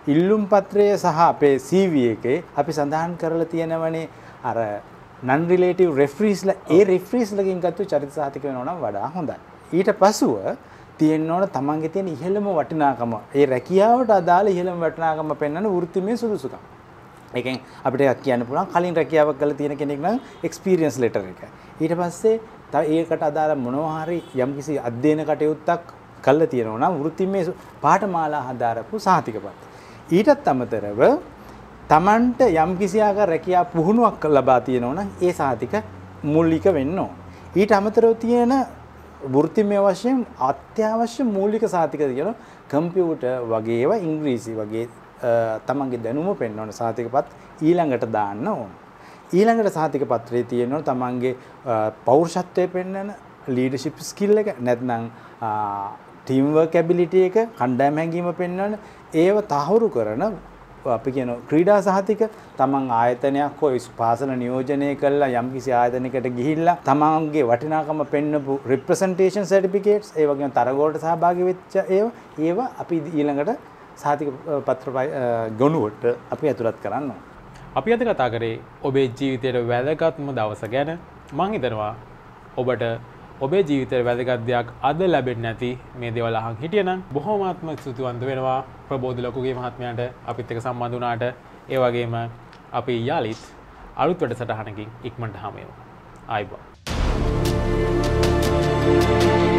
ඉල්ලුම් පත්‍රය සහ අපේ C V එකේ අපි සඳහන් කරලා තියෙනවනේ අර non relative referees ලා ඒ referees ලකින් ගත්ත චරිත සහතික වෙනවා නම් වඩා හොඳයි. ඊට පසුව තියෙන්න ඕන තමන්ගේ තියෙන ඉහළම වටිනාකම ඒ රැකියාවට අදාළ ඉහළම වටිනාකම පෙන්වන වෘත්තිමය සුදුසුකම්. ඒකෙන් අපිට එකක් කියන්න පුළුවන් කලින් රැකියාවක් කරලා තියෙන කෙනෙක් නම් experience letter එක. ඊට පස්සේ තව ඒකට අදාළ මොනවා හරි යම්කිසි අධ්‍යයන කටයුත්තක් කරලා තියෙනවා නම් වෘත්තිමය පාඨමාලා හදාරපු සහතිකපත්. ඊටත් අමතරව තමන්ට යම්කිසි ආකාර රැකියා පුහුණුවක් ලබා තියෙනවා නම් ඒ සහතික මූලික වෙන්න ඕන. ඊට අමතරව තියෙන වෘත්තිමය වශයෙන් අත්‍යවශ්‍ය මූලික සහතික තියෙනවා කම්පියුටර් වගේ ඒවා ඉංග්‍රීසි වගේ තමන්ගේ දැනුම පෙන්වන සහතිකපත් ඊළඟට දාන්න ඕන. ඊළඟට සහතික පත්‍රයේ තියෙනවා තමන්ගේ පෞරුෂත්වය පෙන්වන ලීඩර්ෂිප් ස්කිල් එක නැත්නම් ටීම් වර්ක් ඇබිලිටි එක කණ්ඩායම හැඟීම පෙන්වන ඒව තහවුරු කරන අපි කියන ක්‍රීඩා සහතික තමන් ආයතනයක් හෝ පාසල නියෝජනය කළා යම්කිසි ආයතනයකට ගිහිල්ලා තමන්ගේ වටිනාකම පෙන්වපු රිප්‍රසන්ටේෂන් සර්ටිෆිකේට්ස් ඒ වගේම තරගවලට සහභාගී වෙච්ච ඒවා ඒවා අපි ඊළඟට සහතික පත්‍ර ගොනුවට අපි ඇතුළත් කරන්න ඕන. අපි අද කතා කරේ ඔබේ ජීවිතයේ වැදගත්ම දවස ගැන. මම හිතනවා ඔබට ඔබේ ජීවිතයේ වැදගත් දෙයක් අද ලැබෙන්නේ නැති මේ දේවල් අහන් හිටියනම් බොහොමත්ම ස්තුතිවන්ත වෙනවා ප්‍රබෝධ ලොකුගේ මහත්මයාට අපිත් එක්ක සම්බන්ධ වුණාට. ඒ වගේම අපි යාලිත් අලුත් වැඩසටහනකින් ඉක්මනට හමු වෙමු. ආයිබෝන්.